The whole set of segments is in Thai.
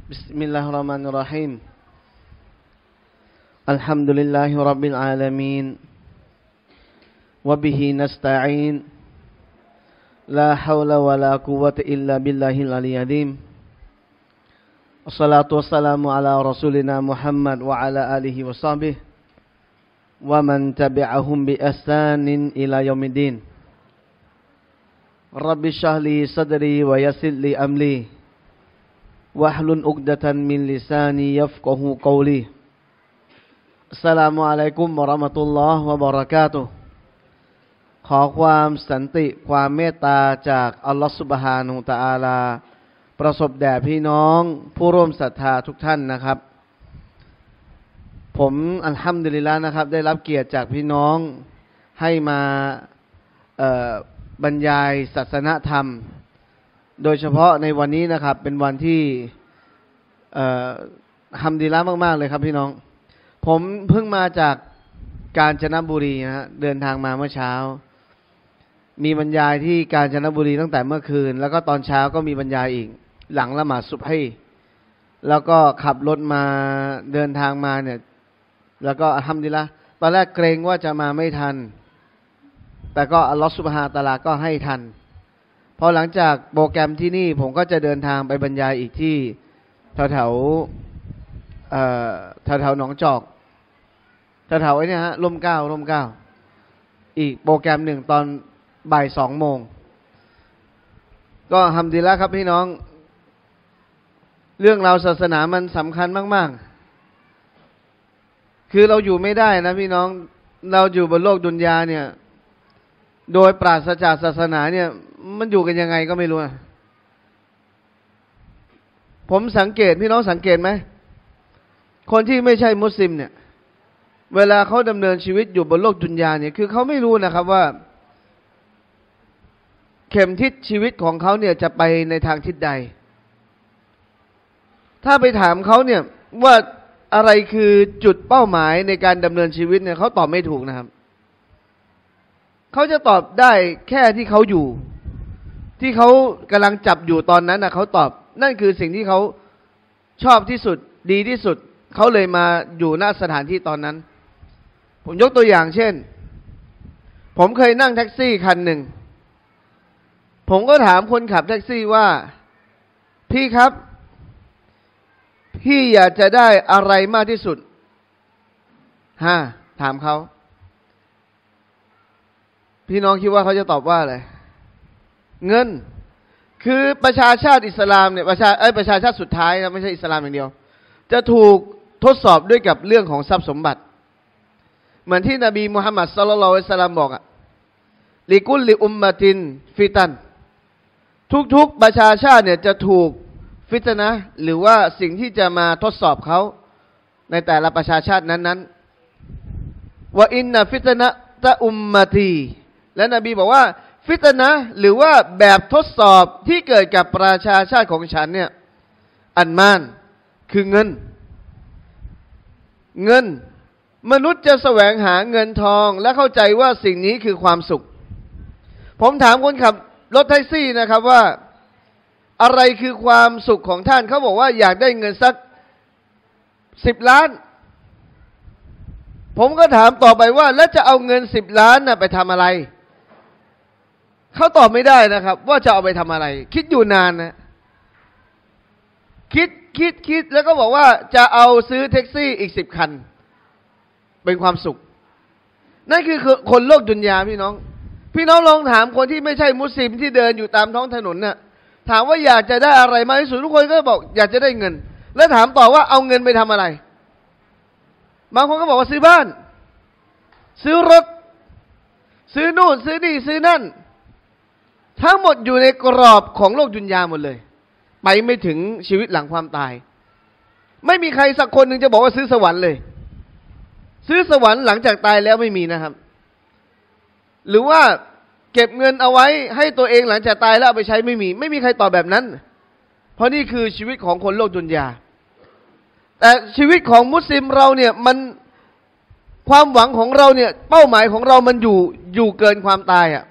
بسم الله الرحمن الرحيم الحمد لله رب العالمين وبه نستعين لا حول ولا قوة إلا بالله العلي العظيم الصلاة والسلام على رسولنا محمد وعلى آله وصحبه ومن تبعهم بإحسان إلى يوم الدين رب اشرح لي صدري ويسر لي أمري واحلل عقدة من لساني يفقهوا قولي السلام عليكم ورحمة الله وبركاته ขอความสันติความเมตตาจากอัลลอฮฺซุบฮานะฮูวะตะอาลาประสบแด่พี่น้องผู้ร่วมศรัทธาทุกท่านนะครับผมอัลฮัมดุลิลละห์นะครับได้รับเกียรติจากพี่น้องให้มาบรรยายศาสนธรรมโดยเฉพาะในวันนี้นะครับเป็นวันที่ฮัมดุลิลละห์มากๆเลยครับพี่น้องผมเพิ่งมาจากกาญจนบุรีนะฮะเดินทางมาเมื่อเช้ามีบรรยายที่กาญจนบุรีตั้งแต่เมื่อคืนแล้วก็ตอนเช้าก็มีบรรยายอีกหลังละหมาดซุบฮีแล้วก็ขับรถมาเดินทางมาเนี่ยแล้วก็อัลฮัมดุลิลละห์ตอนแรกเกรงว่าจะมาไม่ทันแต่ก็อัลลอฮฺซุบฮานะฮูวะตะอาลาก็ให้ทันพอหลังจากโปรแกรมที่นี่ผมก็จะเดินทางไปบรรยายอีกที่แถวหนองจอกแถวไอ้นี่ฮะร่มเกล้าอีกโปรแกรมหนึ่งตอนบ่าย2 โมงก็ฮัมดุลิลละห์ครับพี่น้องเรื่องราวศาสนามันสำคัญมากๆคือเราอยู่ไม่ได้นะพี่น้องเราอยู่บนโลกดุนยาเนี่ยโดยปราศจากศาสนาเนี่ยมันอยู่กันยังไงก็ไม่รู้ผมสังเกตพี่น้องสังเกตไหมคนที่ไม่ใช่มุสลิมเนี่ยเวลาเขาดำเนินชีวิตอยู่บนโลกดุนยาเนี่ยคือเขาไม่รู้นะครับว่าเข็มทิศชีวิตของเขาเนี่ยจะไปในทางทิศใดถ้าไปถามเขาเนี่ยว่าอะไรคือจุดเป้าหมายในการดำเนินชีวิตเนี่ยเขาตอบไม่ถูกนะครับเขาจะตอบได้แค่ที่เขาอยู่ที่เขากำลังจับอยู่ตอนนั้นนะเขาตอบนั่นคือสิ่งที่เขาชอบที่สุดดีที่สุดเขาเลยมาอยู่ณสถานที่ตอนนั้นผมยกตัวอย่างเช่นผมเคยนั่งแท็กซี่คันหนึ่งผมก็ถามคนขับแท็กซี่ว่าพี่ครับพี่อยากจะได้อะไรมากที่สุดถามเขาพี่น้องคิดว่าเขาจะตอบว่าอะไรเงินคือประชาชาติอิสลามเนี่ยประชาชาติสุดท้ายนะไม่ใช่อิสลามอย่างเดียวจะถูกทดสอบด้วยกับเรื่องของทรัพย์สมบัติเหมือนที่นบีมุฮัมมัดศ็อลลัลลอฮุอะลัยฮิวะซัลลัมบอกอะลิกุลลิอุมมะตินฟิตันทุกๆประชาชาติเนี่ยจะถูกฟิตนะห์หรือว่าสิ่งที่จะมาทดสอบเขาในแต่ละประชาชาตินั้นๆว่าอินนะฟิตนะตะอุมมะตีและนบีบอกว่าฟิตนะห์หรือว่าแบบทดสอบที่เกิดกับประชาชาติของฉันเนี่ยอันมานคือเงินมนุษย์จะแสวงหาเงินทองและเข้าใจว่าสิ่งนี้คือความสุขผมถามคนขับรถแท็กซี่นะครับว่าอะไรคือความสุขของท่านเขาบอกว่าอยากได้เงินสัก10 ล้านผมก็ถามต่อไปว่าแล้วจะเอาเงิน10 ล้านน่ะไปทำอะไรเขาตอบไม่ได้นะครับว่าจะเอาไปทำอะไรคิดอยู่นานนะคิดแล้วก็บอกว่าจะเอาซื้อแท็กซี่อีก10 คันเป็นความสุขนั่นคือคนโลกดุนยาพี่น้องลองถามคนที่ไม่ใช่มุสลิมที่เดินอยู่ตามท้องถนนน่ะถามว่าอยากจะได้อะไรมากที่สุดทุกคนก็บอกอยากจะได้เงินแล้วถามต่อว่าเอาเงินไปทำอะไรบางคนก็บอกว่าซื้อบ้านซื้อรถซื้อนู่นซื้อนี่ซื้อนั่นทั้งหมดอยู่ในกรอบของโลกดุนยาหมดเลยไปไม่ถึงชีวิตหลังความตายไม่มีใครสักคนหนึ่งจะบอกว่าซื้อสวรรค์เลยซื้อสวรรค์หลังจากตายแล้วไม่มีนะครับหรือว่าเก็บเงินเอาไว้ให้ตัวเองหลังจากตายแล้วเอาไปใช้ไม่มีใครตอบแบบนั้นเพราะนี่คือชีวิตของคนโลกดุนยาแต่ชีวิตของมุสลิมเราเนี่ยมันความหวังของเราเนี่ยเป้าหมายของเรามันอยู่เกินความตายอ่ะ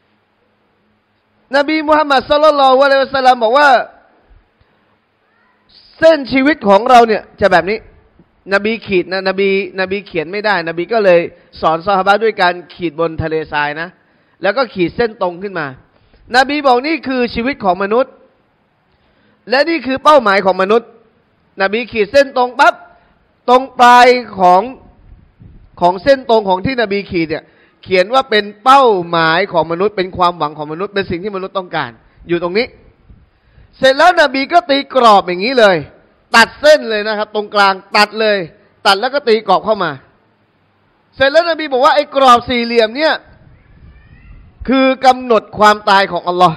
นบีมุฮัมมัดศ็อลลัลลอฮุอะลัยฮิวะซัลลัมบอกว่าเส้นชีวิตของเราเนี่ยจะแบบนี้นบีขีดนะนบีเขียนไม่ได้นบีก็เลยสอนซอฮาบะห์ด้วยการขีดบนทะเลทรายนะแล้วก็ขีดเส้นตรงขึ้นมานบีบอกนี่คือชีวิตของมนุษย์และนี่คือเป้าหมายของมนุษย์นบีขีดเส้นตรงปั๊บตรงปลายของเส้นตรงของที่นบีขีดเนี่ยเขียนว่าเป็นเป้าหมายของมนุษย์เป็นความหวังของมนุษย์เป็นสิ่งที่มนุษย์ต้องการอยู่ตรงนี้เสร็จแล้วนบีก็ตีกรอบอย่างนี้เลยตัดเส้นเลยนะครับตรงกลางตัดเลยตัดแล้วก็ตีกรอบเข้ามาเสร็จแล้วนบีบอกว่าไอ้กรอบสี่เหลี่ยมเนี่ยคือกำหนดความตายของอัลลอฮ์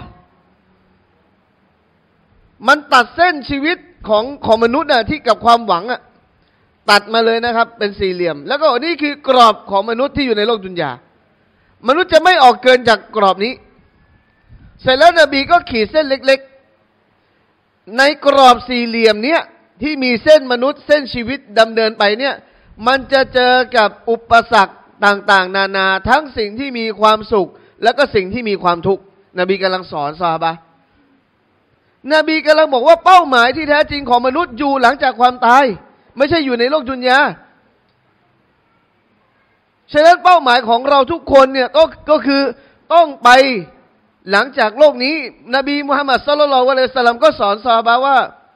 มันตัดเส้นชีวิตของมนุษย์น่ะที่กับความหวังอ่ะตัดมาเลยนะครับเป็นสี่เหลี่ยมแล้วก็นี่คือกรอบของมนุษย์ที่อยู่ในโลกดุนยามนุษย์จะไม่ออกเกินจากกรอบนี้เสร็จแล้วนบีก็ขีดเส้นเล็กๆในกรอบสี่เหลี่ยมเนี้ยที่มีเส้นมนุษย์เส้นชีวิตดำเนินไปเนี่ยมันจะเจอกับอุปสรรคต่างๆนานาทั้งสิ่งที่มีความสุขแล้วก็สิ่งที่มีความทุกข์นบีกำลังสอนซอฮาบะห์นบีกำลังบอกว่าเป้าหมายที่แท้จริงของมนุษย์อยู่หลังจากความตายไม่ใช่อยู่ในโลกดุนยาฉะนั้นเป้าหมายของเราทุกคนเนี่ยก็คือต้องไปหลังจากโลกนี้นบีมุฮัมมัดศ็อลลัลลอฮุอะลัยฮิวะซัลลัมก็สอนซอฮาบะห์ว่า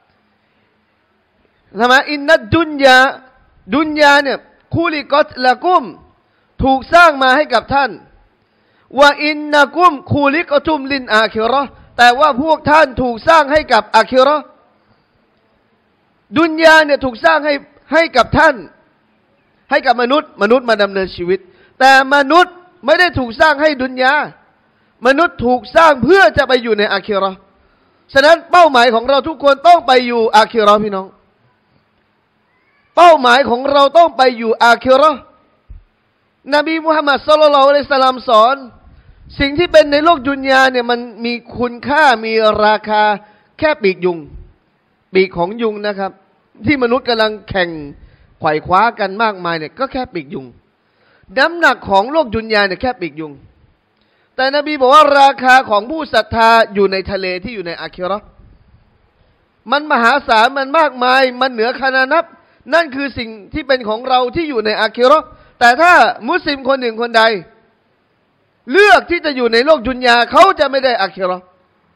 ทำไมอินนัดดุนยาเนี่ยคูลิกอตละกุมถูกสร้างมาให้กับท่านว่าอินนะกุมคูลิกอตุมลินอาคิเราะห์แต่ว่าพวกท่านถูกสร้างให้กับอาคิเราะห์ดุนยาเนี่ยถูกสร้างให้กับท่านให้กับมนุษย์มาดำเนินชีวิตแต่มนุษย์ไม่ได้ถูกสร้างให้ดุนยามนุษย์ถูกสร้างเพื่อจะไปอยู่ในอาคิเราะห์ฉะนั้นเป้าหมายของเราทุกคนต้องไปอยู่อาคิเราะห์พี่น้องเป้าหมายของเราต้องไปอยู่อาคิเราะห์นบีมุฮัมมัดศ็อลลัลลอฮุอะลัยฮิวะซัลลัมสอนสิ่งที่เป็นในโลกดุนยาเนี่ยมันมีคุณค่ามีราคาแค่ปีกยุงปีกของยุงนะครับที่มนุษย์กำลังแข่งไขว่คว้ากันมากมายเนี่ยก็แค่ปีกยุงน้ำหนักของโลกดุนยาเนี่ยแค่ปีกยุงแต่นบีบอกว่าราคาของผู้ศรัทธาอยู่ในทะเลที่อยู่ในอาคิเราะห์มันมหาศาลมันมากมายมันเหนือคณานับนั่นคือสิ่งที่เป็นของเราที่อยู่ในอาคิเราะห์แต่ถ้ามุสลิมคนหนึ่งคนใดเลือกที่จะอยู่ในโลกดุนยาเขาจะไม่ได้อาคิเราะห์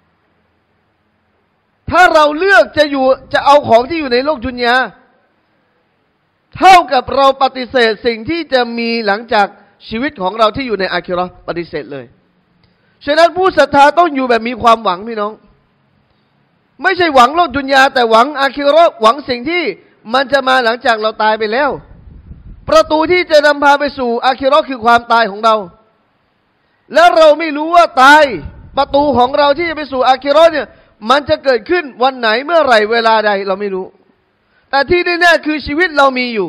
ถ้าเราเลือกจะเอาของที่อยู่ในโลกดุนยาเท่ากับเราปฏิเสธสิ่งที่จะมีหลังจากชีวิตของเราที่อยู่ในอาคิเราะห์ปฏิเสธเลยฉะนั้นผู้ศรัทธาต้องอยู่แบบมีความหวังพี่น้องไม่ใช่หวังโลกดุนยาแต่หวังอาคิเราะห์หวังสิ่งที่มันจะมาหลังจากเราตายไปแล้วประตูที่จะนำพาไปสู่อาคิเราะห์คือความตายของเราแล้วเราไม่รู้ว่าตายประตูของเราที่จะไปสู่อาคิเราะห์เนี่ยมันจะเกิดขึ้นวันไหนเมื่อไหร่เวลาใดเราไม่รู้แต่ที่แน่ๆคือชีวิตเรามีอยู่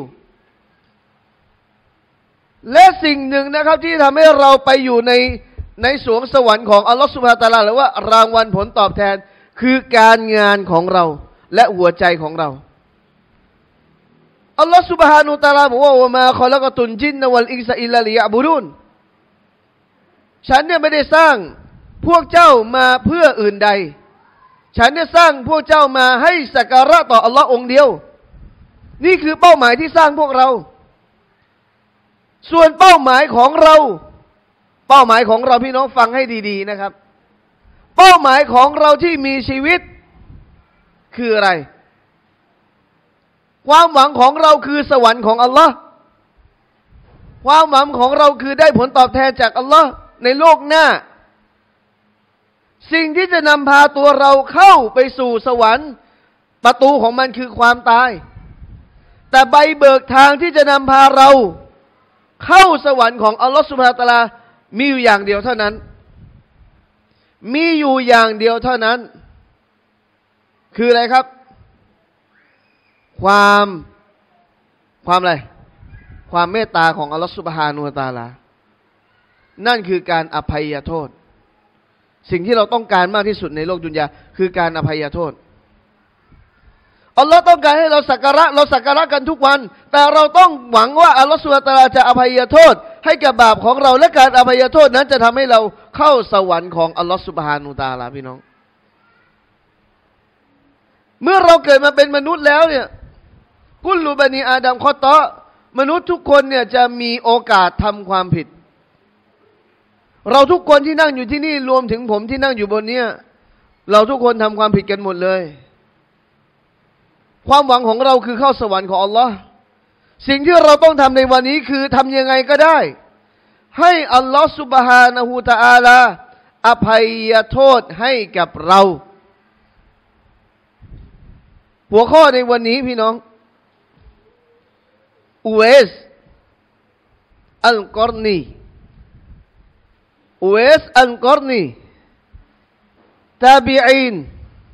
และสิ่งหนึ่งนะครับที่ทำให้เราไปอยู่ในสวงสวรรค์ของอัลลอฮฺซุบฮานะฮูวะตะอาลาหรือว่ารางวัลผลตอบแทนคือการงานของเราและหัวใจของเราอัลลอฮฺซุบฮานะฮูวะตะอาลาบอกว่าวะมาคอละกะตุลจินนะวัลอินซะอิลลาลิยะบุดูนฉันเนี่ยไม่ได้สร้างพวกเจ้ามาเพื่ออื่นใดฉันเนี่ยสร้างพวกเจ้ามาให้สักการะต่ออัลลอฮ์องเดียวนี่คือเป้าหมายที่สร้างพวกเราส่วนเป้าหมายของเราพี่น้องฟังให้ดีๆนะครับเป้าหมายของเราที่มีชีวิตคืออะไรความหวังของเราคือสวรรค์ของอัลลอฮ์ความหวังของเราคือได้ผลตอบแทนจากอัลลอฮ์ในโลกหน้าสิ่งที่จะนำพาตัวเราเข้าไปสู่สวรรค์ประตูของมันคือความตายแต่ใบเบิกทางที่จะนำพาเราเข้าสวรรค์ของอัลลอฮฺซุบฮานะฮูวะตะอาลามีอยู่อย่างเดียวเท่านั้นมีอยู่อย่างเดียวเท่านั้นคืออะไรครับความอะไรความเมตตาของอัลลอฮฺซุบฮานะฮูวะตะอาลานั่นคือการอภัยโทษสิ่งที่เราต้องการมากที่สุดในโลกดุนยาคือการอภัยโทษอัลลอฮ์ต้องการให้เราสักการะกันทุกวันแต่เราต้องหวังว่าอัลลอฮ์ซุบฮานะฮูวะตะอาลาจะอภัยโทษให้กับบาปของเราและการอภัยโทษนั้นจะทำให้เราเข้าสวรรค์ของอัลลอฮ์ซุบฮานะฮูวะตะอาลาพี่น้องเมื่อเราเกิดมาเป็นมนุษย์แล้วเนี่ยกุลลูบันีอาดัมคอตอมนุษย์ทุกคนเนี่ยจะมีโอกาสทำความผิดเราทุกคนที่นั่งอยู่ที่นี่รวมถึงผมที่นั่งอยู่บนเนี้ยเราทุกคนทำความผิดกันหมดเลยความหวังของเราคือเข้าสวรรค์ของอัลลอฮ์สิ่งที่เราต้องทำในวันนี้คือทำยังไงก็ได้ให้อัลลอฮ์ซุบฮานะฮูตะอาลาอภัยโทษให้กับเราหัวข้อในวันนี้พี่น้องอุเวสอัลกอรนีอุเวสอัลกอรนีตาบีอีน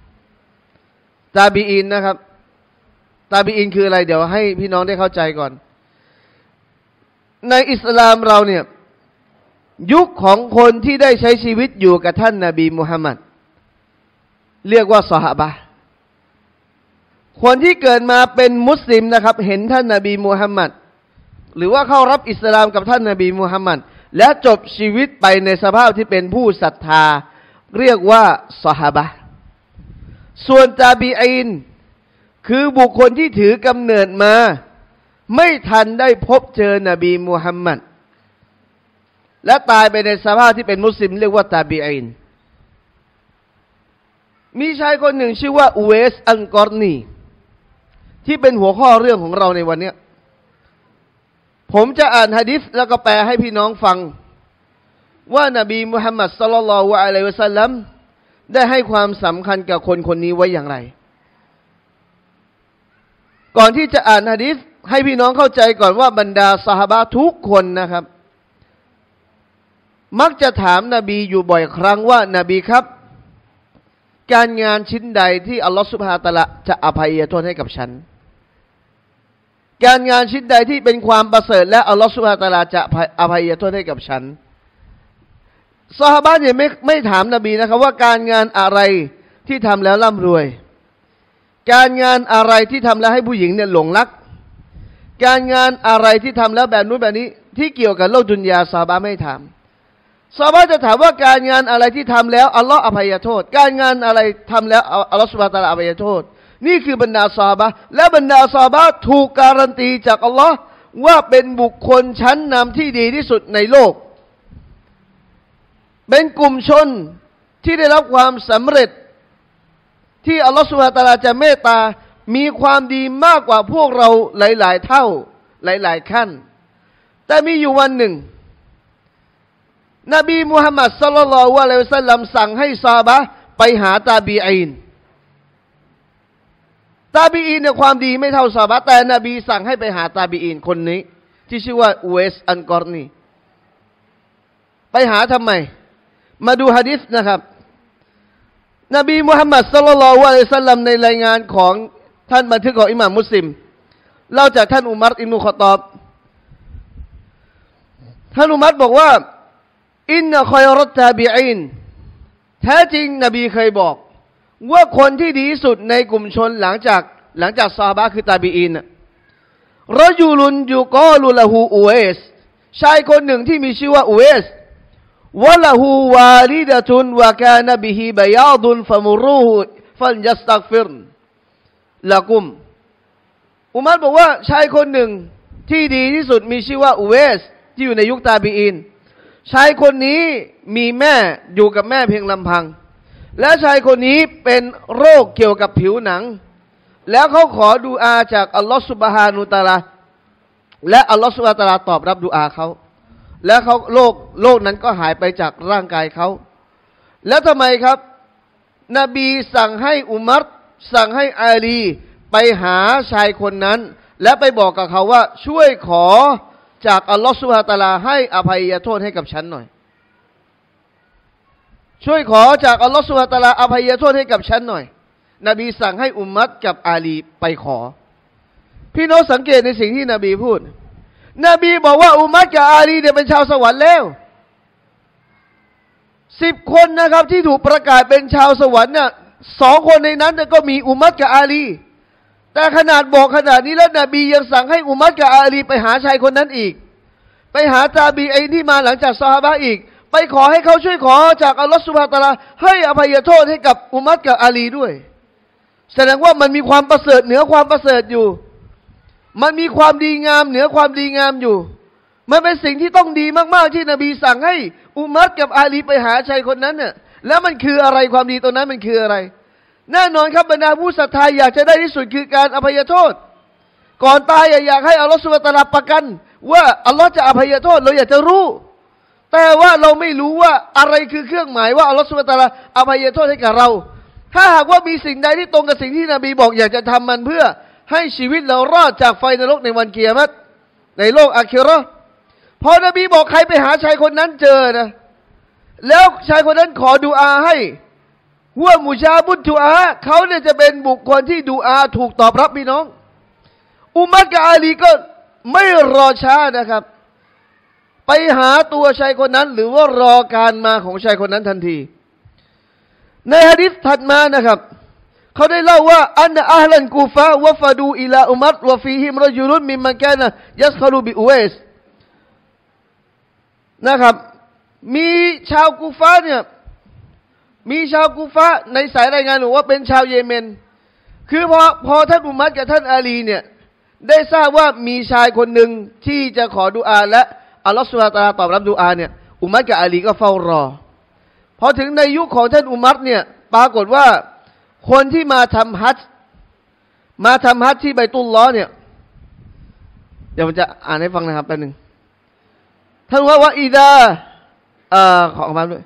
นะครับตาบีอีนคืออะไรเดี๋ยวให้พี่น้องได้เข้าใจก่อนในอิสลามเราเนี่ยยุคของคนที่ได้ใช้ชีวิตอยู่กับท่านนบีมุฮัมมัดเรียกว่าซอฮาบะห์คนที่เกิดมาเป็นมุสลิมนะครับเห็นท่านนบีมุฮัมมัดหรือว่าเข้ารับอิสลามกับท่านนบีมุฮัมมัดและจบชีวิตไปในสภาพที่เป็นผู้ศรัทธาเรียกว่าซอฮาบะห์ส่วนตาบีอีนคือบุคคลที่ถือกำเนิดมาไม่ทันได้พบเจอนบีมุฮัมมัดและตายไปในสภาพที่เป็นมุสลิมเรียกว่าตาบีอีนมีชายคนหนึ่งชื่อว่าอุเวสอัลกอรนีที่เป็นหัวข้อเรื่องของเราในวันนี้ผมจะอ่านหะดีษแล้วก็แปลให้พี่น้องฟังว่านบีมุฮัมมัดศ็อลลัลลอฮุอะลัยฮิวะซัลลัมได้ให้ความสำคัญกับคนคนนี้ไว้อย่างไรก่อนที่จะอ่านหะดีษให้พี่น้องเข้าใจก่อนว่าบรรดาซอฮาบะห์ทุกคนนะครับมักจะถามนบีอยู่บ่อยครั้งว่านบีครับการงานชิ้นใดที่อัลลอฮฺซุบฮานะฮูวะตะอาลาจะอภัยโทษให้กับฉันการงานชิ้นใดที่เป็นความประเสริฐและอัลลอฮฺซุบฮานะฮูวะตะอาลาจะอภัยโทษให้กับฉันซอฮาบะห์เนี่ยไม่ถามนบีนะครับว่าการงานอะไรที่ทำแล้วร่ำรวยการงานอะไรที่ทำแล้วให้ผู้หญิงเนี่ยหลงรักการงานอะไรที่ทำแล้วแบบนู้นแบบนี้ที่เกี่ยวกับโลกดุนยาซอฮาบะห์ไม่ถามซอฮาบะห์จะถามว่าการงานอะไรที่ทำแล้วอัลลอฮ์อภัยโทษการงานอะไรทำแล้วอัลลอฮ์ซุบฮานะฮูวะตะอาลาอภัยโทษนี่คือบรรดาซอฮาบะห์และบรรดาซอฮาบะห์ถูกการันตีจากอัลลอฮ์ว่าเป็นบุคคลชั้นนำที่ดีที่สุดในโลกเป็นกลุ่มชนที่ได้รับความสำเร็จที่อัลลอฮฺซุบฮานะฮูวะตะอาลาจะเมตตามีความดีมากกว่าพวกเราหลายๆเท่าหลายๆขั้นแต่มีอยู่วันหนึ่งนบีมุฮัมมัดศ็อลลัลลอฮุอะลัยฮิวะซัลลัมสั่งให้ซอฮาบะห์ไปหาตาบีอีนเนี่ยความดีไม่เท่าซอฮาบะห์แต่นบีสั่งให้ไปหาตาบีอีนคนนี้ที่ชื่อว่าอุเวสอัลกอรนีไปหาทำไมมาดูหะดีษนะครับนบีมุฮัมมัดศ็อลลัลลอฮุอะลัยฮิวะซัลลัมในรายงานของท่านบันทึกของอิหม่ามมุสลิมเล่าจากท่านอุมัรอิบนุค็อฏฏอบท่านอุมัรบอกว่าอินนะคอยรตตาบีอีนแท้จริงนบีเคยบอกว่าคนที่ดีที่สุดในกลุ่มชนหลังจากซอฮาบะห์คือตาบีอีนรอยูลุนยูกอลุละฮูอุเวสชายคนหนึ่งที่มีชื่อว่าอุเวสวะละฮูวาลิดะตุนวะกานบิฮิบะยาดุนฟะมุรูฮุฟัลยัสตักฟิรละกุมอุมัรบอกว่าชายคนหนึ่งที่ดีที่สุดมีชื่อว่าอุเวสที่อยู่ในยุคตาบีอีนชายคนนี้มีแม่อยู่กับแม่เพียงลำพังและชายคนนี้เป็นโรคเกี่ยวกับผิวหนังแล้วเขาขอดุอาจากอัลลอฮฺซุบฮานะฮูวะตะอาลาและอัลลอฮฺซุบฮานะฮูวะตะอาลาตอบรับดุอาเขาแล้วเขาโรคนั้นก็หายไปจากร่างกายเขาแล้วทำไมครับนบีสั่งให้อุมัรสั่งให้อาลีไปหาชายคนนั้นและไปบอกกับเขาว่าช่วยขอจากอัลลอฮฺซุบฮานะฮูวะตะอาลาให้อภัยโทษให้กับฉันหน่อยช่วยขอจากอัลลอฮฺซุบฮานะฮูวะตะอาลาอภัยโทษให้กับฉันหน่อยนบีสั่งให้อุมัรกับอาลีไปขอพี่น้องสังเกตในสิ่งที่นบีพูดนบีบอกว่าอุมัรกับอาลีเนี่ยเป็นชาวสวรรค์แล้ว10 คนนะครับที่ถูกประกาศเป็นชาวสวรรค์เนี่ย2 คนในนั้นก็มีอุมัรกับอาลีแต่ขนาดบอกขนาดนี้แล้วนบียังสั่งให้อุมัรกับอาลีไปหาชายคนนั้นอีกไปหาตาบีอีนที่มาหลังจากซอฮาบะห์อีกไปขอให้เขาช่วยขอจากอัลลอฮฺซุบฮานะฮูวะตะอาลาให้อภัยโทษให้กับอุมัรกับอาลีด้วยแสดงว่ามันมีความประเสริฐเหนือความประเสริฐอยู่มันมีความดีงามเหนือความดีงามอยู่มันเป็นสิ่งที่ต้องดีมากๆที่นบีสั่งให้อุมัรกับอาลีไปหาชายคนนั้นเนี่ยแล้วมันคืออะไรความดีตัวนั้นมันคืออะไรแน่นอนครับบรรดาผู้ศรัทธาอยากจะได้ที่สุดคือการอภัยโทษก่อนตายอยากให้อัลลอฮฺซุบฮานะฮูวะตะอาลาประกันว่าอัลลอฮฺจะอภัยโทษเราอยากจะรู้แต่ว่าเราไม่รู้ว่าอะไรคือเครื่องหมายว่าอัลลอฮฺซุบฮานะฮูวะตะอาลาอภัยโทษให้กับเราถ้าหากว่ามีสิ่งใดที่ตรงกับสิ่งที่นบีบอกอยากจะทำมันเพื่อให้ชีวิตเรารอดจากไฟนรกในวันกิยามะฮ์ในโลกอาคิเราะห์พอนบีบอกใครไปหาชายคนนั้นเจอนะแล้วชายคนนั้นขอดุอาให้หัวมุชาบุตดุอาเขาเนี่ยจะเป็นบุคคลที่ดุอาถูกตอบรับพี่น้องอุมัรกับอาลีก็ไม่รอช้านะครับไปหาตัวชายคนนั้นหรือว่ารอการมาของชายคนนั้นทันทีในหะดีษถัดมานะครับเขาได้เล่าว่าอันอัลลันกูฟะวะฟะดูอิลาอุมัรวะฟีฮิมรจุลุนมิมมันกานะยัสคาลูบิอุเวสนะครับมีชาวกูฟะเนี่ยมีชาวกูฟะในสายรายงานบอกว่าเป็นชาวเยเมนคือพอท่านอุมัรกับท่านอาลีเนี่ยได้ทราบว่ามีชายคนหนึ่งที่จะขอดุอาและอัลลอฮฺซุบฮานะฮูวะตะอาลาตอบรับดุอาเนี่ยอุมัรกับอาลีก็เฝ้ารอพอถึงในยุคของท่านอุมัรเนี่ยปรากฏว่าคนที่มาทำฮัจญ์ที่ไบตุลลอฮ์เนี่ยเดี๋ยวผมจะอ่านให้ฟังนะครับแป๊บนึงท่านว่าอิดาขอมาด้วย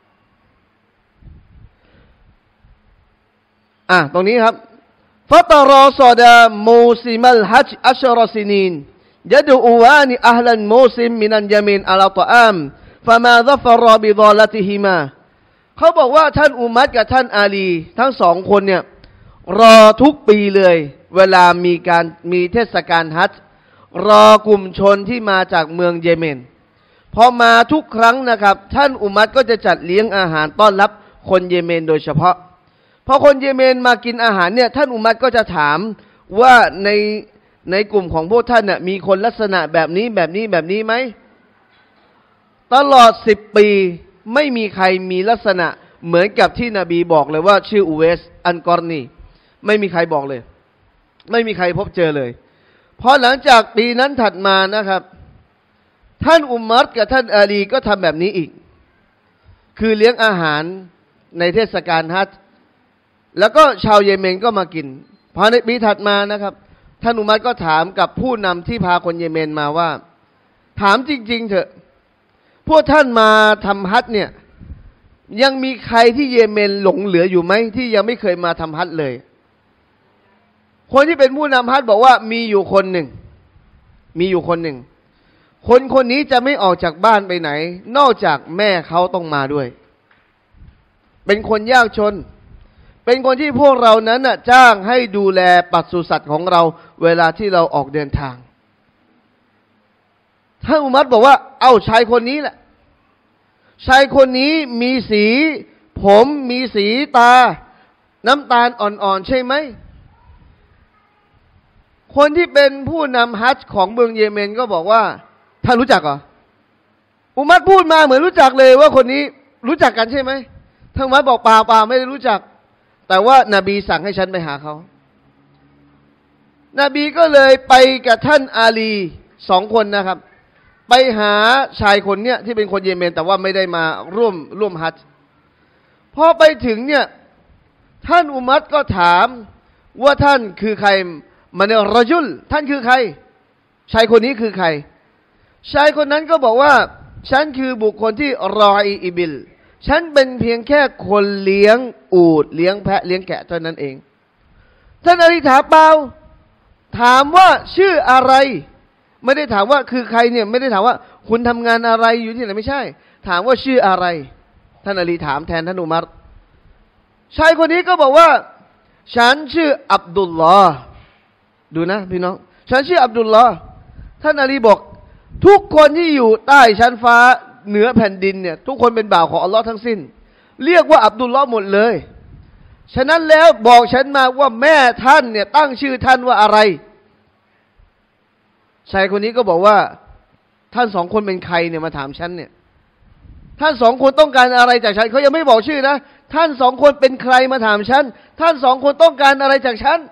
ตรงนี้ครับฟะตารอซอดามูซิมัลฮัจญ์อัชรอซินีนยะดูอวานิอัลลันมูซิมมินันยามินอัลตออามฟะมาซัฟรอบิฎอลติฮิมาเขาบอกว่าท่านอุมัรกับท่านอาลีทั้งสองคนเนี่ยรอทุกปีเลยเวลามีเทศกาลฮัจญ์รอกลุ่มชนที่มาจากเมืองเยเมนพอมาทุกครั้งนะครับท่านอุมัรก็จะจัดเลี้ยงอาหารต้อนรับคนเยเมนโดยเฉพาะพอคนเยเมนมากินอาหารเนี่ยท่านอุมัรก็จะถามว่าในกลุ่มของพวกท่านน่ะมีคนลักษณะแบบนี้ไหมตลอด10 ปีไม่มีใครมีลักษณะเหมือนกับที่นบีบอกเลยว่าชื่ออุเวสอันกอรนีไม่มีใครบอกเลยไม่มีใครพบเจอเลยพอหลังจากปีนั้นถัดมานะครับท่านอุมัรกับท่านอาลีก็ทำแบบนี้อีกคือเลี้ยงอาหารในเทศกาลฮัจญ์แล้วก็ชาวเยเมนก็มากินพอในปีถัดมานะครับท่านอุมัรก็ถามกับผู้นำที่พาคนเยเมนมาว่าถามจริงๆเถอะพวกท่านมาทำฮัจญ์เนี่ยยังมีใครที่เยเมนหลงเหลืออยู่ไหมที่ยังไม่เคยมาทำฮัจญ์เลยคนที่เป็นผู้นำฮัจญ์บอกว่ามีอยู่คนหนึ่งคนนี้จะไม่ออกจากบ้านไปไหนนอกจากแม่เขาต้องมาด้วยเป็นคนยากจนเป็นคนที่พวกเรานั้นน่ะจ้างให้ดูแลปศุสัตว์ของเราเวลาที่เราออกเดินทางท่านอุมัรบอกว่าชายคนนี้แหละชายคนนี้มีสีผมมีสีตาน้ำตาลอ่อนๆใช่ไหมคนที่เป็นผู้นำฮัจญ์ของเมืองเยเมนก็บอกว่าท่านรู้จักเหรออุมัรพูดมาเหมือนรู้จักเลยว่าคนนี้รู้จักกันใช่ไหมท่านอุมัรบอกเปล่าไม่ได้รู้จักแต่ว่านบีสั่งให้ฉันไปหาเขานบีก็เลยไปกับท่านอาลี2 คนนะครับไปหาชายคนเนี้ยที่เป็นคนเยเมนแต่ว่าไม่ได้มาร่วมฮัจญ์พอไปถึงเนี่ยท่านอุมัรก็ถามว่าท่านคือใครมันเนี่ยรจุลท่านคือใครชายคนนี้คือใครชายคนนั้นก็บอกว่าฉันคือบุคคลที่รออิบิลฉันเป็นเพียงแค่คนเลี้ยงอูฐเลี้ยงแพะเลี้ยงแกะเท่านั้นเองท่านอาลีถามเปล่าถามว่าชื่ออะไรไม่ได้ถามว่าคือใครเนี่ยไม่ได้ถามว่าคุณทำงานอะไรอยู่ที่ไหนไม่ใช่ถามว่าชื่ออะไรท่านอาลีถามแทนท่านอุมัรชายคนนี้ก็บอกว่าฉันชื่ออับดุลลอฮ์ดูนะพี่น้องฉันชื่ออับดุลลอฮ์ท่านอาลีบอกทุกคนที่อยู่ใต้ชั้นฟ้าเหนือแผ่นดินเนี่ยทุกคนเป็นบ่าวของอัลลอฮ์ทั้งสิ้นเรียกว่าอับดุลลอฮ์หมดเลยฉะนั้นแล้วบอกฉันมาว่าแม่ท่านเนี่ยตั้งชื่อท่านว่าอะไรชายคนนี้ก็บอกว่าท่าน2 คนเป็นใครเนี่ยมาถามฉันเนี่ยท่าน2 คนต้องการอะไรจากฉันเขายังไม่บอกชื่อนะท่านสองคนเป็นใครมาถามฉันท่านสองคนต้องการอะไรจากฉัน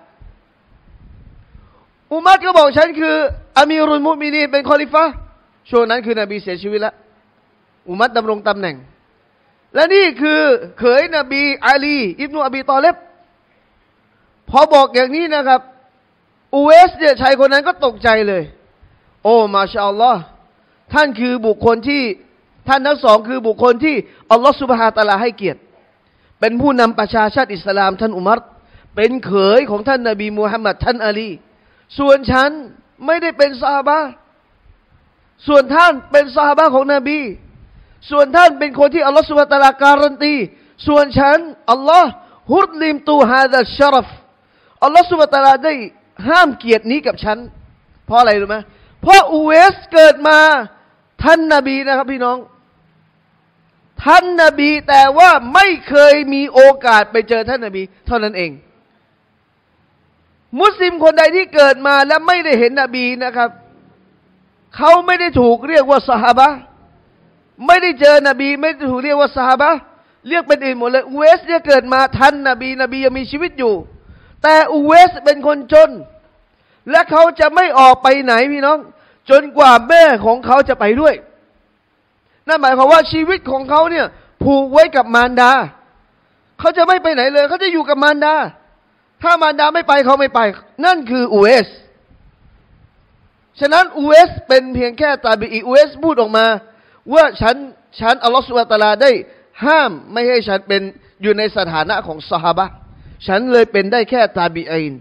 อุมัรก็บอกฉันคืออามีรุลมุมินีนเป็นคอลิฟะห์ช่วงนั้นคือนบีเสียชีวิตแล้วอุมัรดำรงตำแหน่งและนี่คือเขยนบีอาลีอิบนุอบีตอเลบพอบอกอย่างนี้นะครับอุเวสเนี่ยชายคนนั้นก็ตกใจเลยโอ้มาชาอัลลอฮ์ท่านคือบุคคลที่ท่านทั้งสองคือบุคคลที่อัลลอฮ์ซุบฮานะฮูวะตะอาลาให้เกียรติเป็นผู้นำประชาชาติอิสลามท่านอุมัรเป็นเขยของท่านนบีมุฮัมมัดท่านอาลีส่วนฉันไม่ได้เป็นซอฮาบะห์ส่วนท่านเป็นซอฮาบะห์ของนบีส่วนท่านเป็นคนที่อัลลอฮฺซุบฮานะฮูวะตะอาลาการันตีส่วนฉันอัลลอฮ์ฮุดลิมตูฮาดะชะรฟอัลลอฮฺซุบฮานะฮูวะตะอาลาได้ห้ามเกียรตินี้กับฉันเพราะอะไรรู้ไหมเพราะอุเวสเกิดมาท่านนบีนะครับพี่น้องท่านนบีแต่ว่าไม่เคยมีโอกาสไปเจอท่านนบีเท่านั้นเองมุสลิมคนใดที่เกิดมาและไม่ได้เห็นนบีนะครับเขาไม่ได้ถูกเรียกว่าซอฮาบะห์ไม่ได้เจอนบีไม่ได้ถูกเรียกว่าซอฮาบะห์เรียกเป็นอื่นหมดเลยอุเวสเนี่ยเกิดมาทันนบียังมีชีวิตอยู่แต่อุเวสเป็นคนจนและเขาจะไม่ออกไปไหนพี่น้องจนกว่าแม่ของเขาจะไปด้วยนั่นหมายความว่าชีวิตของเขาเนี่ยผูกไว้กับมารดาเขาจะไม่ไปไหนเลยเขาจะอยู่กับมารดาถ้ามารดาไม่ไปเขาไม่ไปนั่นคืออุเวสฉะนั้นอุเวสเป็นเพียงแค่ตาบีอีอุเวสพูดออกมาว่าฉันอัลลอฮฺซุบฮานะฮูวะตะอาลาได้ห้ามไม่ให้ฉันเป็นอยู่ในสถานะของซอฮาบะห์ฉันเลยเป็นได้แค่ตาบีอีน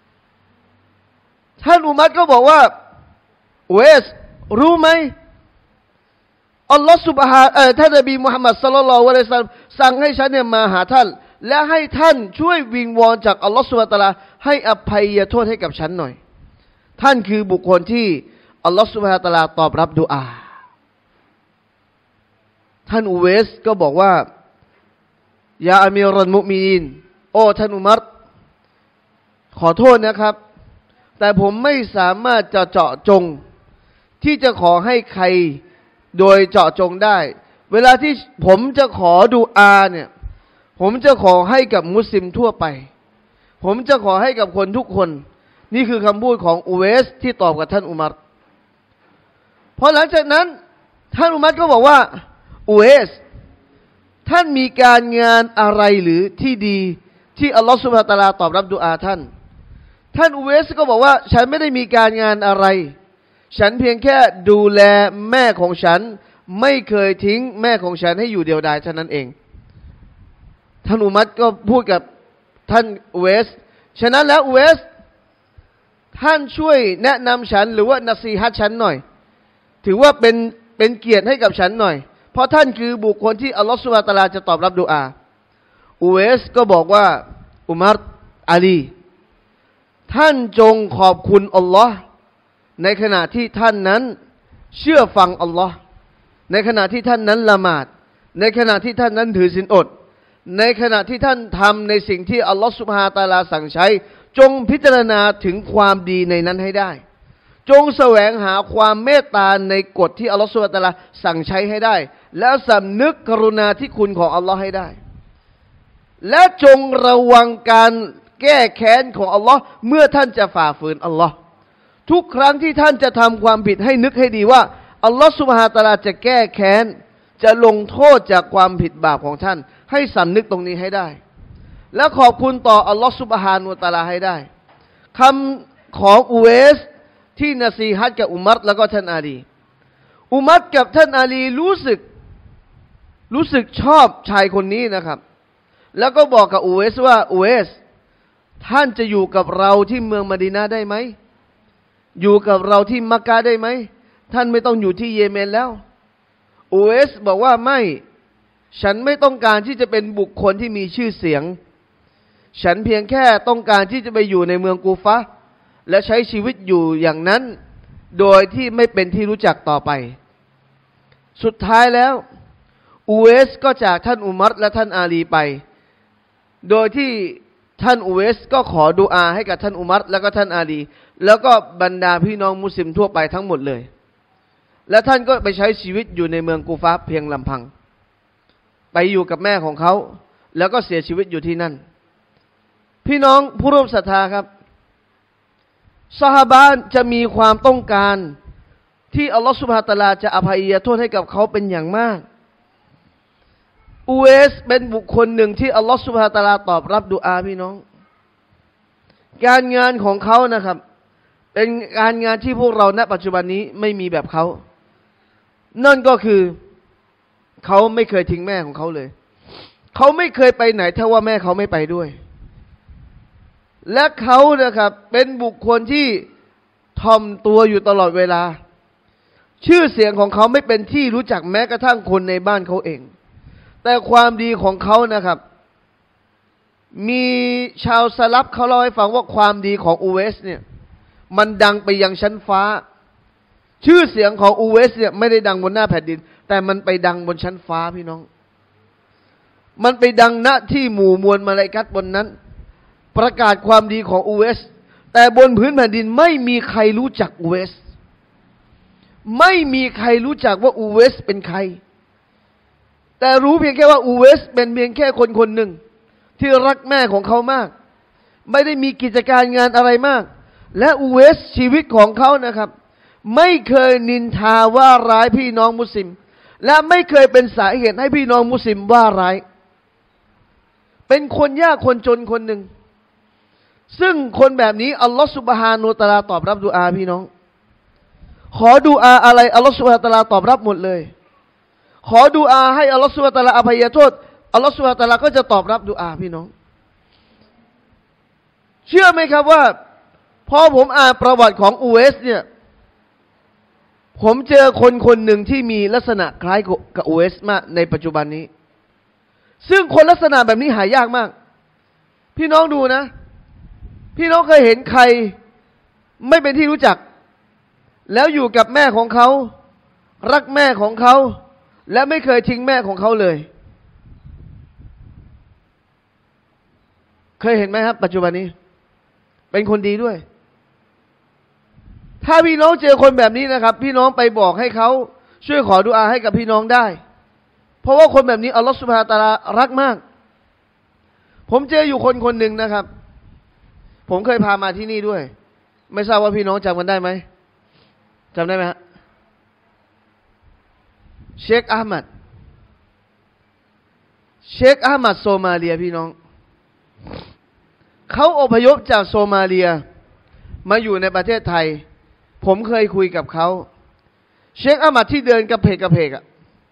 ท่านอุมัรก็บอกว่าอุเวสรู้ไหมอัลลอฮฺซุบฮาท่านนบีมุฮัมมัดศ็อลลัลลอฮุอะลัยฮิวะซัลลัมสั่งให้ฉันเนี่ยมาหาท่านและให้ท่านช่วยวิงวอนจากอัลลอฮฺซุบฮานะฮูวะตะอาลาให้อภัยโทษให้กับฉันหน่อยท่านคือบุคคลที่อัลลอฮฺซุบฮานะฮูวะตะอาลาตอบรับดุอาท่านอุเวสก็บอกว่ายาอามีรุลมุมินีนโอ้ท่านอุมัรขอโทษนะครับแต่ผมไม่สามารถจะเจาะจงที่จะขอให้ใครโดยเจาะจงได้เวลาที่ผมจะขอดุอาเนี่ยผมจะขอให้กับมุสลิมทั่วไปผมจะขอให้กับคนทุกคนนี่คือคำพูดของอุเวสที่ตอบกับท่านอุมัรพอหลังจากนั้นท่านอุมัรก็บอกว่าอุเวสท่านมีการงานอะไรหรือที่ดีที่อัลลอฮฺซุบฮานะฮูวะตะอาลาตอบรับดุอาท่านอุเวสก็บอกว่าฉันไม่ได้มีการงานอะไรฉันเพียงแค่ดูแลแม่ของฉันไม่เคยทิ้งแม่ของฉันให้อยู่เดียวดายเท่านั้นเองท่านอุมัรก็พูดกับท่านอุเวสฉะนั้นแล้วอุเวสท่านช่วยแนะนำฉันหรือว่านัซีฮัตฉันหน่อยถือว่าเป็นเกียรติให้กับฉันหน่อยเพราะท่านคือบุคคลที่อัลลอฮฺซุบฮานะฮูวะตะอาลาจะตอบรับดุอาอุเวสก็บอกว่าอุมัรอาลีท่านจงขอบคุณอัลลอฮ์ในขณะที่ท่านนั้นเชื่อฟังอัลลอฮ์ในขณะที่ท่านนั้นละหมาดในขณะที่ท่านนั้นถือศีลอดในขณะที่ท่านทำในสิ่งที่อัลลอฮ์ซุบฮานะฮูวะตะอาลาสั่งใช้จงพิจารณาถึงความดีในนั้นให้ได้จงแสวงหาความเมตตาในกฎที่อัลลอฮฺซุบฮานะฮูวะตะอาลาสั่งใช้ให้ได้แล้วสำนึกกรุณาที่คุณของอัลลอฮ์ให้ได้และจงระวังการแก้แค้นของอัลลอฮ์เมื่อท่านจะฝ่าฝืนอัลลอฮ์ทุกครั้งที่ท่านจะทำความผิดให้นึกให้ดีว่าอัลลอฮ์ซุบฮานะฮูวะตะอาลาจะแก้แค้นจะลงโทษจากความผิดบาปของท่านให้สำนึกตรงนี้ให้ได้และขอบคุณต่ออัลลอฮ์ซุบฮานะฮูวะตะอาลาให้ได้คำของอุเวสที่นซีฮัตกับอุมัรแล้วก็ท่านอาลีอุมัรกับท่านอาลีรู้สึกชอบชายคนนี้นะครับแล้วก็บอกกับอุเวสว่าอุเวสท่านจะอยู่กับเราที่เมืองมะดีนะห์ได้ไหมอยู่กับเราที่มักกะห์ได้ไหมท่านไม่ต้องอยู่ที่เยเมนแล้วอุเวสบอกว่าไม่ฉันไม่ต้องการที่จะเป็นบุคคลที่มีชื่อเสียงฉันเพียงแค่ต้องการที่จะไปอยู่ในเมืองกูฟะห์และใช้ชีวิตอยู่อย่างนั้นโดยที่ไม่เป็นที่รู้จักต่อไปสุดท้ายแล้วอุเวสก็จากท่านอุมัรและท่านอาลีไปโดยที่ท่านอุเวสก็ขอดุอาให้กับท่านอุมัรแล้วก็ท่านอาลีแล้วก็บรรดาพี่น้องมุสลิมทั่วไปทั้งหมดเลยและท่านก็ไปใช้ชีวิตอยู่ในเมืองกูฟะห์เพียงลำพังไปอยู่กับแม่ของเขาแล้วก็เสียชีวิตอยู่ที่นั่นพี่น้องผู้ร่วมศรัทธาครับซอฮาบะห์จะมีความต้องการที่อัลลอฮฺซุบฮานะฮูวะตะอาลาจะอภัยโทษให้กับเขาเป็นอย่างมากอูเวสเป็นบุคคลหนึ่งที่อัลลอฮฺซุบฮานะฮูวะตะอาลาตอบรับดุอาพี่น้องการงานของเขานะครับเป็นการงานที่พวกเราณปัจจุบันนี้ไม่มีแบบเขานั่นก็คือเขาไม่เคยทิ้งแม่ของเขาเลยเขาไม่เคยไปไหนถ้าว่าแม่เขาไม่ไปด้วยและเขานะครับเป็นบุคคลที่ถ่อมตัวอยู่ตลอดเวลาชื่อเสียงของเขาไม่เป็นที่รู้จักแม้กระทั่งคนในบ้านเขาเองแต่ความดีของเขานะครับมีชาวสลับเขาเล่าให้ฟังว่าความดีของอูเวสเนี่ยมันดังไปยังชั้นฟ้าชื่อเสียงของอูเวสเนี่ยไม่ได้ดังบนหน้าแผ่นดินแต่มันไปดังบนชั้นฟ้าพี่น้องมันไปดังณที่หมู่มวลมาลาอิกะฮ์บนนั้นประกาศความดีของอูเวสแต่บนพื้นแผ่นดินไม่มีใครรู้จักอูเวสไม่มีใครรู้จักว่าอูเวสเป็นใครแต่รู้เพียงแค่ว่าอูเวสเป็นเพียงแค่คนคนหนึ่งที่รักแม่ของเขามากไม่ได้มีกิจการงานอะไรมากและอูเวสชีวิตของเขานะครับไม่เคยนินทาว่าร้ายพี่น้องมุสลิมและไม่เคยเป็นสาเหตุให้พี่น้องมุสลิมว่าร้ายเป็นคนยากคนจนคนหนึ่งซึ่งคนแบบนี้อัลลอฮฺซุบฮานะฮูวะตะอาลาตอบรับดุอาพี่น้องขอดุอาอะไรอัลลอฮฺซุบฮานะฮูวะตะอาลาตอบรับหมดเลยขอดุอาให้อัลลอฮฺซุบฮานะฮูวะตะอาลาอภัยโทษอัลลอฮฺซุบฮานะฮูวะตะอาลาก็จะตอบรับดุอาพี่น้องเชื่อไหมครับว่าพอผมอ่านประวัติของอูเวสเนี่ยผมเจอคนคนหนึ่งที่มีลักษณะคล้ายกับอูเวสมากในปัจจุบันนี้ซึ่งคนลักษณะแบบนี้หายากมากพี่น้องดูนะพี่น้องเคยเห็นใครไม่เป็นที่รู้จักแล้วอยู่กับแม่ของเขารักแม่ของเขาและไม่เคยทิ้งแม่ของเขาเลยเคยเห็นไหมครับปัจจุบันนี้เป็นคนดีด้วยถ้าพี่น้องเจอคนแบบนี้นะครับพี่น้องไปบอกให้เขาช่วยขอดุอาให้กับพี่น้องได้เพราะว่าคนแบบนี้อัลลอฮฺซุบฮานะฮูวะตะอาลารักมากผมเจออยู่คนคนหนึ่งนะครับผมเคยพามาที่นี่ด้วยไม่ทราบว่าพี่น้องจำกันได้ไหมจำได้ไหมฮะเชคอะห์มัดโซมาเลียพี่น้องเขาอพยพจากโซมาเลียมาอยู่ในประเทศไทยผมเคยคุยกับเขาเชคอะห์มัดที่เดินกระเพกอ่ะ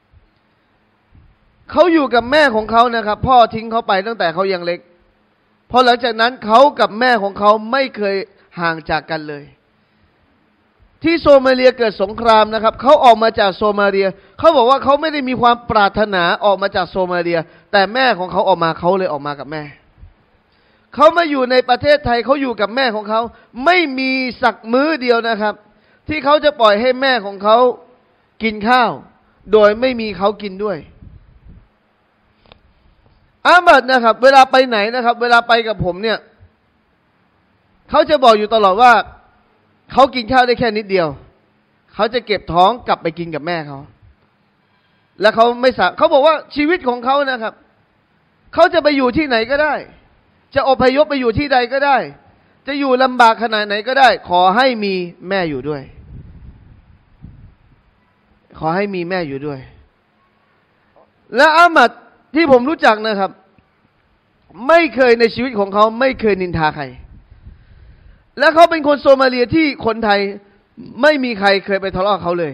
เขาอยู่กับแม่ของเขานะครับพ่อทิ้งเขาไปตั้งแต่เขายังเล็กพอหลังจากนั้นเขากับแม่ของเขาไม่เคยห่างจากกันเลยที่โซมาเลียเกิดสงครามนะครับเขาออกมาจากโซมาเลียเขาบอกว่าเขาไม่ได้มีความปรารถนาออกมาจากโซมาเลียแต่แม่ของเขาออกมาเขาเลยออกมากับแม่เขามาอยู่ในประเทศไทยเขาอยู่กับแม่ของเขาไม่มีสักมื้อเดียวนะครับที่เขาจะปล่อยให้แม่ของเขากินข้าวโดยไม่มีเขากินด้วยอามัดนะครับเวลาไปไหนนะครับเวลาไปกับผมเนี่ยเขาจะบอกอยู่ตลอดว่าเขากินข้าวได้แค่นิดเดียวเขาจะเก็บท้องกลับไปกินกับแม่เขาและเขาไม่สามารถเขาบอกว่าชีวิตของเขานะครับเขาจะไปอยู่ที่ไหนก็ได้จะอพยพไปอยู่ที่ใดก็ได้จะอยู่ลำบากขนาดไหนก็ได้ขอให้มีแม่อยู่ด้วยขอให้มีแม่อยู่ด้วยและอามัดที่ผมรู้จักนะครับไม่เคยในชีวิตของเขาไม่เคยนินทาใครและเขาเป็นคนโซมาเลียที่คนไทยไม่มีใครเคยไปทะเลาะเขาเลย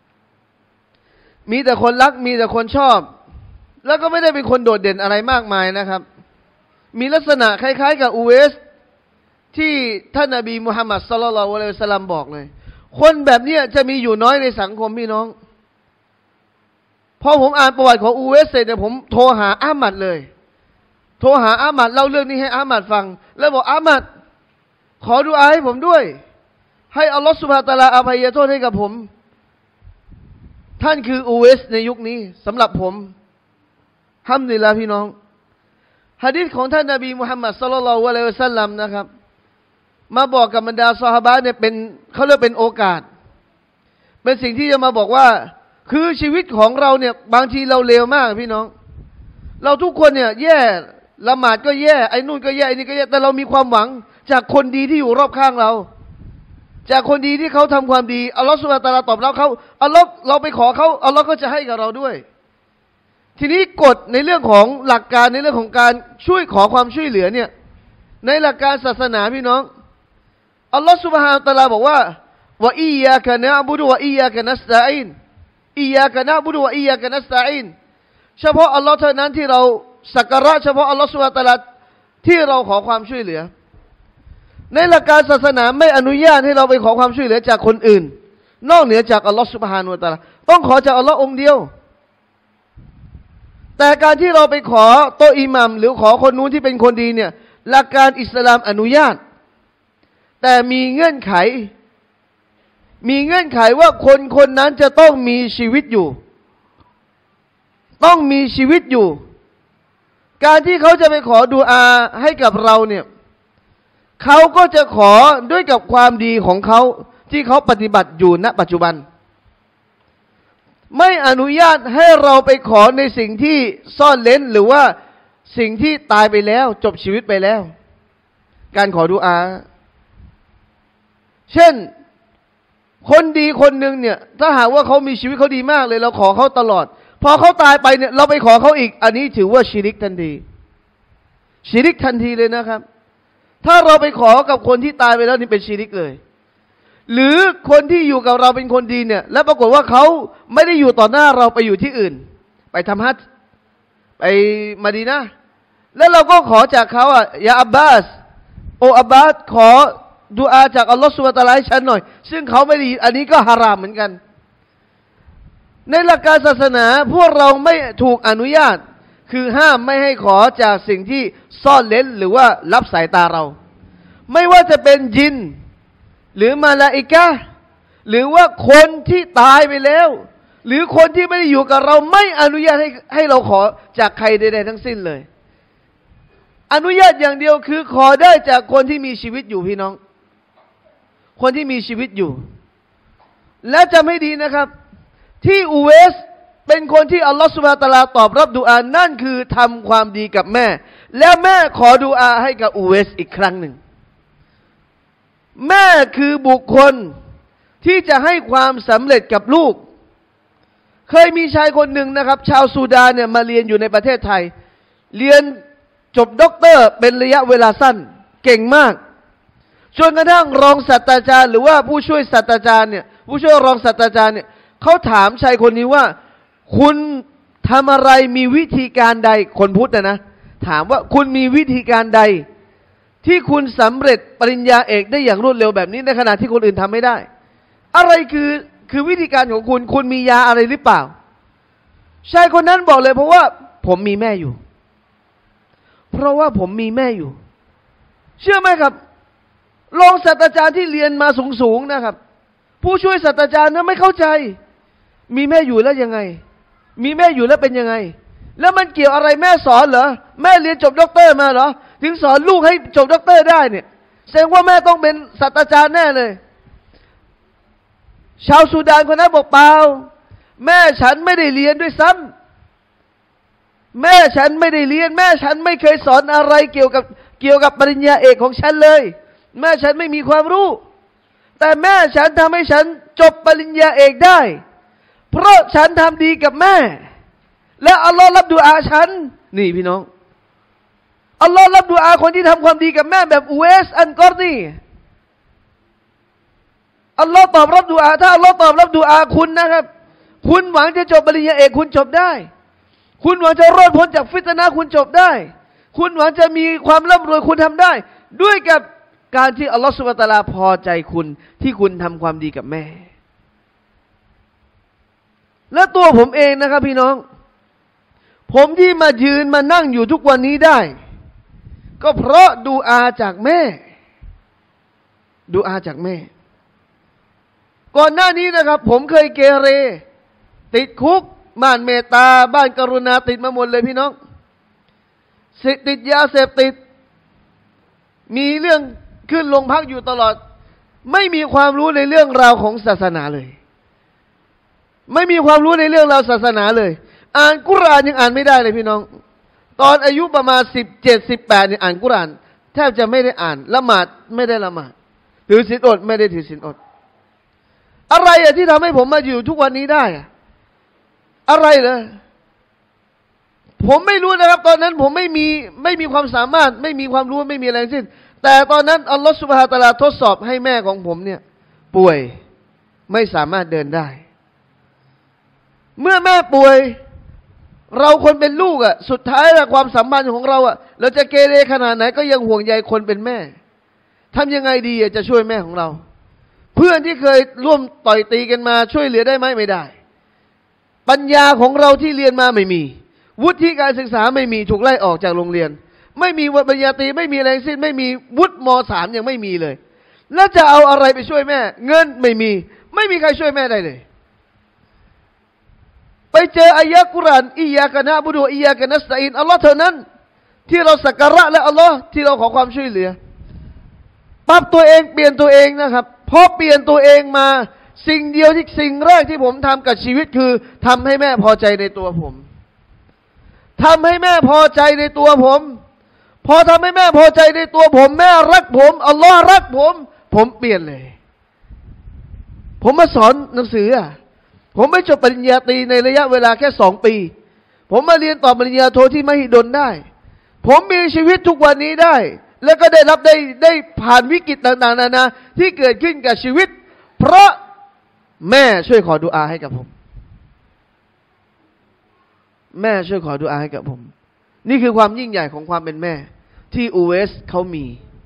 มีแต่คนรักมีแต่คนชอบแล้วก็ไม่ได้เป็นคนโดดเด่นอะไรมากมายนะครับมีลักษณะคล้ายๆกับอูเวสที่ท่านนบีมุฮัมมัดศ็อลลัลลอฮุอะลัยฮิวะซัลลัมบอกเลยคนแบบนี้จะมีอยู่น้อยในสังคมพี่น้องพอผมอ่านประวัติของอูเวสเสร็จเนี่ยผมโทรหาอามัดเลยโทรหาอามัดเล่าเรื่องนี้ให้อามัดฟังแล้วบอกอามัดขอดุอาให้ผมด้วยให้อัลลอฮฺซุบฮานะฮูวะตะอาลาอภัยโทษให้กับผมท่านคืออูเวสในยุคนี้สำหรับผมฮัมดุลิลลาห์พี่น้องหะดีษของท่านนบีมุฮัมมัดศ็อลลัลลอฮุอะลัยฮิวะซัลลัมนะครับมาบอกกับบรรดาซอฮาบะห์เนี่ยเป็นเขาเรียกเป็นโอกาสเป็นสิ่งที่จะมาบอกว่าคือชีวิตของเราเนี่ยบางทีเราเลวมากพี่น้องเราทุกคนเนี่ยแย่ละหมาดก็แย่ไอ้นู่นก็แย่ไอ้นี่ก็แย่แต่เรามีความหวังจากคนดีที่อยู่รอบข้างเราจากคนดีที่เขาทำความดีอัลลอฮฺซุบฮานะฮูวะตะอาลาตอบรับเขาอัลลอฮ์เราไปขอเขาอัลลอฮ์ก็จะให้กับเราด้วยทีนี้กฎในเรื่องของหลักการในเรื่องของการช่วยขอความช่วยเหลือเนี่ยในหลักการศาสนาพี่น้องอัลลอฮฺซุบฮานะฮูวะตะอาลาบอกว่าวะอียากะนะอ์บุดุวะอียากะนัสตะอีนอียากะนะอ์บุดุวะอียากะนัสตะอีนเฉพาะอัลลอฮ์เท่านั้นที่เราสักการะเฉพาะอัลลอฮฺซุบฮานะฮูวะตะอาลาที่เราขอความช่วยเหลือในหลักการศาสนาไม่อนุญาตให้เราไปขอความช่วยเหลือจากคนอื่นนอกเหนือจากอัลลอฮฺซุบฮานะฮูวะตะอาลาต้องขอจากอัลลอฮ์องเดียวแต่การที่เราไปขอโตอิหมัมหรือขอคนนู้นที่เป็นคนดีเนี่ยหลักการอิสลามอนุญาตแต่มีเงื่อนไขว่าคนคนนั้นจะต้องมีชีวิตอยู่ต้องมีชีวิตอยู่การที่เขาจะไปขอดุอาให้กับเราเนี่ยเขาก็จะขอด้วยกับความดีของเขาที่เขาปฏิบัติอยู่ณปัจจุบันไม่อนุญาตให้เราไปขอในสิ่งที่ซ่อนเร้นหรือว่าสิ่งที่ตายไปแล้วจบชีวิตไปแล้วการขอดุอาเช่นคนดีคนหนึ่งเนี่ยถ้าหากว่าเขามีชีวิตเขาดีมากเลยเราขอเขาตลอดพอเขาตายไปเนี่ยเราไปขอเขาอีกอันนี้ถือว่าชิริกทันทีชิริกทันทีเลยนะครับถ้าเราไปขอกับคนที่ตายไปแล้วนี่เป็นชิริกเลยหรือคนที่อยู่กับเราเป็นคนดีเนี่ยแล้วปรากฏว่าเขาไม่ได้อยู่ต่อหน้าเราไปอยู่ที่อื่นไปทำฮัจญ์ไปมะดีนะห์แล้วเราก็ขอจากเขายาอับบาสโออับบาสขอดุอาจากอัลลอฮฺซุบฮานะฮูวะตะอาลาให้ฉันหน่อยซึ่งเขาไม่ได้อันนี้ก็ฮารามเหมือนกันในหลักการศาสนาพวกเราไม่ถูกอนุญาตคือห้ามไม่ให้ขอจากสิ่งที่ซ่อนเร้นหรือว่าลับสายตาเราไม่ว่าจะเป็นยินหรือมาลาอิกะห์หรือว่าคนที่ตายไปแล้วหรือคนที่ไม่ได้อยู่กับเราไม่อนุญาตให้เราขอจากใครใดๆทั้งสิ้นเลยอนุญาตอย่างเดียวคือขอได้จากคนที่มีชีวิตอยู่พี่น้องคนที่มีชีวิตอยู่และจำให้ดีนะครับที่อูเวสเป็นคนที่อัลลอฮฺซุบฮานะฮูวะตะอาลาตอบรับดุอานั่นคือทำความดีกับแม่แล้วแม่ขอดุอาให้กับอูเวสอีกครั้งหนึ่งแม่คือบุคคลที่จะให้ความสำเร็จกับลูกเคยมีชายคนหนึ่งนะครับชาวซูดานเนี่ยมาเรียนอยู่ในประเทศไทยเรียนจบด็อกเตอร์เป็นระยะเวลาสั้นเก่งมากจนกระทั่งรองศาสตราจารย์หรือว่าผู้ช่วยศาสตราจารย์เนี่ยผู้ช่วยรองศาสตราจารย์เนี่ยเขาถามชายคนนี้ว่าคุณทำอะไรมีวิธีการใดคนพุทธนะถามว่าคุณมีวิธีการใดที่คุณสำเร็จปริญญาเอกได้อย่างรวดเร็วแบบนี้ในขณะที่คนอื่นทำไม่ได้อะไรคือวิธีการของคุณมียาอะไรหรือเปล่าชายคนนั้นบอกเลยเพราะว่าผมมีแม่อยู่เพราะว่าผมมีแม่อยู่เชื่อไหมครับรองศาสตราจารย์ที่เรียนมาสูงๆนะครับผู้ช่วยศาสตราจารย์นั้นไม่เข้าใจมีแม่อยู่แล้วยังไงมีแม่อยู่แล้วเป็นยังไงแล้วมันเกี่ยวอะไรแม่สอนเหรอแม่เรียนจบด็อกเตอร์มาเหรอถึงสอนลูกให้จบด็อกเตอร์ได้เนี่ยแสดงว่าแม่ต้องเป็นศาสตราจารย์แน่เลยชาวซูดานคนนั้นบอกเปล่าแม่ฉันไม่ได้เรียนด้วยซ้ำแม่ฉันไม่ได้เรียนแม่ฉันไม่เคยสอนอะไรเกี่ยวกับปริญญาเอกของฉันเลยแม่ฉันไม่มีความรู้แต่แม่ฉันทำให้ฉันจบปริญญาเอกได้เพราะฉันทำดีกับแม่และอัลลอฮ์รับดุอาฉันนี่พี่น้องอัลลอฮ์รับดุอาคนที่ทำความดีกับแม่แบบอุเวสอันกอรนีอัลลอฮ์ตอบรับดุอาถ้าอัลลอฮ์ตอบรับดุอาคุณนะครับคุณหวังจะจบปริญญาเอกคุณจบได้คุณหวังจะรอดพ้นจากฟิตนะห์คุณจบได้คุณหวังจะมีความร่ำรวยคุณทำได้ด้วยกับการที่อัลลอฮฺซุบฮานะฮูวะตะอาลาพอใจคุณที่คุณทำความดีกับแม่และตัวผมเองนะครับพี่น้องผมที่มายืนมานั่งอยู่ทุกวันนี้ได้ก็เพราะดูอาจากแม่ดูอาจากแม่ก่อนหน้านี้นะครับผมเคยเกเรติดคุกบ้านเมตตาบ้านกรุณาติดมาหมดเลยพี่น้องติดยาเสพติดมีเรื่องขึ้นโรงพักอยู่ตลอดไม่มีความรู้ในเรื่องราวของศาสนาเลยไม่มีความรู้ในเรื่องราวศาสนาเลยอ่านกุรอานยังอ่านไม่ได้เลยพี่น้องตอนอายุประมาณ17-18เนี่ยอ่านกุรอานแทบจะไม่ได้อ่านละหมาดไม่ได้ละหมาดถือศีลอดไม่ได้ถือศีลอดอะไรอะที่ทำให้ผมมาอยู่ทุกวันนี้ได้อะอะไรเลยผมไม่รู้นะครับตอนนั้นผมไม่มีความสามารถไม่มีความรู้ไม่มีอะไรทั้งสิ้นแต่ตอนนั้นอัลลอฮฺซุบฮานะฮูวะตะอาลาทดสอบให้แม่ของผมเนี่ยป่วยไม่สามารถเดินได้เมื่อแม่ป่วยเราคนเป็นลูกอ่ะสุดท้ายแล้วความสัมพันธ์ของเราอ่ะเราจะเกเรขนาดไหนก็ยังห่วงใยคนเป็นแม่ทำยังไงดีจะช่วยแม่ของเราเพื่อนที่เคยร่วมต่อยตีกันมาช่วยเหลือได้ไหมไม่ได้ปัญญาของเราที่เรียนมาไม่มีวุฒิการศึกษาไม่มีถูกไล่ออกจากโรงเรียนไม่มีปริญญาตรีไม่มีอะไรทั้งสิ้นไม่มีวุฒิม.3 ยังไม่มีเลยแล้วจะเอาอะไรไปช่วยแม่เงินไม่มีใครช่วยแม่ได้เลยไปเจออายะกุรอานอิยากะนะบุดูอิยากะนัสตัยนอัลลอฮ์เท่านั้นที่เราสักการะและอัลลอฮ์ที่เราขอความช่วยเหลือปรับตัวเองเปลี่ยนตัวเองนะครับพอเปลี่ยนตัวเองมาสิ่งเดียวที่สิ่งแรกที่ผมทำกับชีวิตคือทำให้แม่พอใจในตัวผมทำให้แม่พอใจในตัวผมพอทำให้แม่พอใจในตัวผมแม่รักผมอัลลอฮ์รักผมเปลี่ยนเลยผมมาสอนหนังสือผมไม่จบปริญญาตรีในระยะเวลาแค่2 ปีผมมาเรียนต่อปริญญาโทที่มหิดลได้ผมมีชีวิตทุกวันนี้ได้แล้วก็ได้ผ่านวิกฤตต่างๆนานาที่เกิดขึ้นกับชีวิตเพราะแม่ช่วยขอดุอาให้กับผมแม่ช่วยขอดุอาให้กับผมนี่คือความยิ่งใหญ่ของความเป็นแม่ที่อูเวสเขามี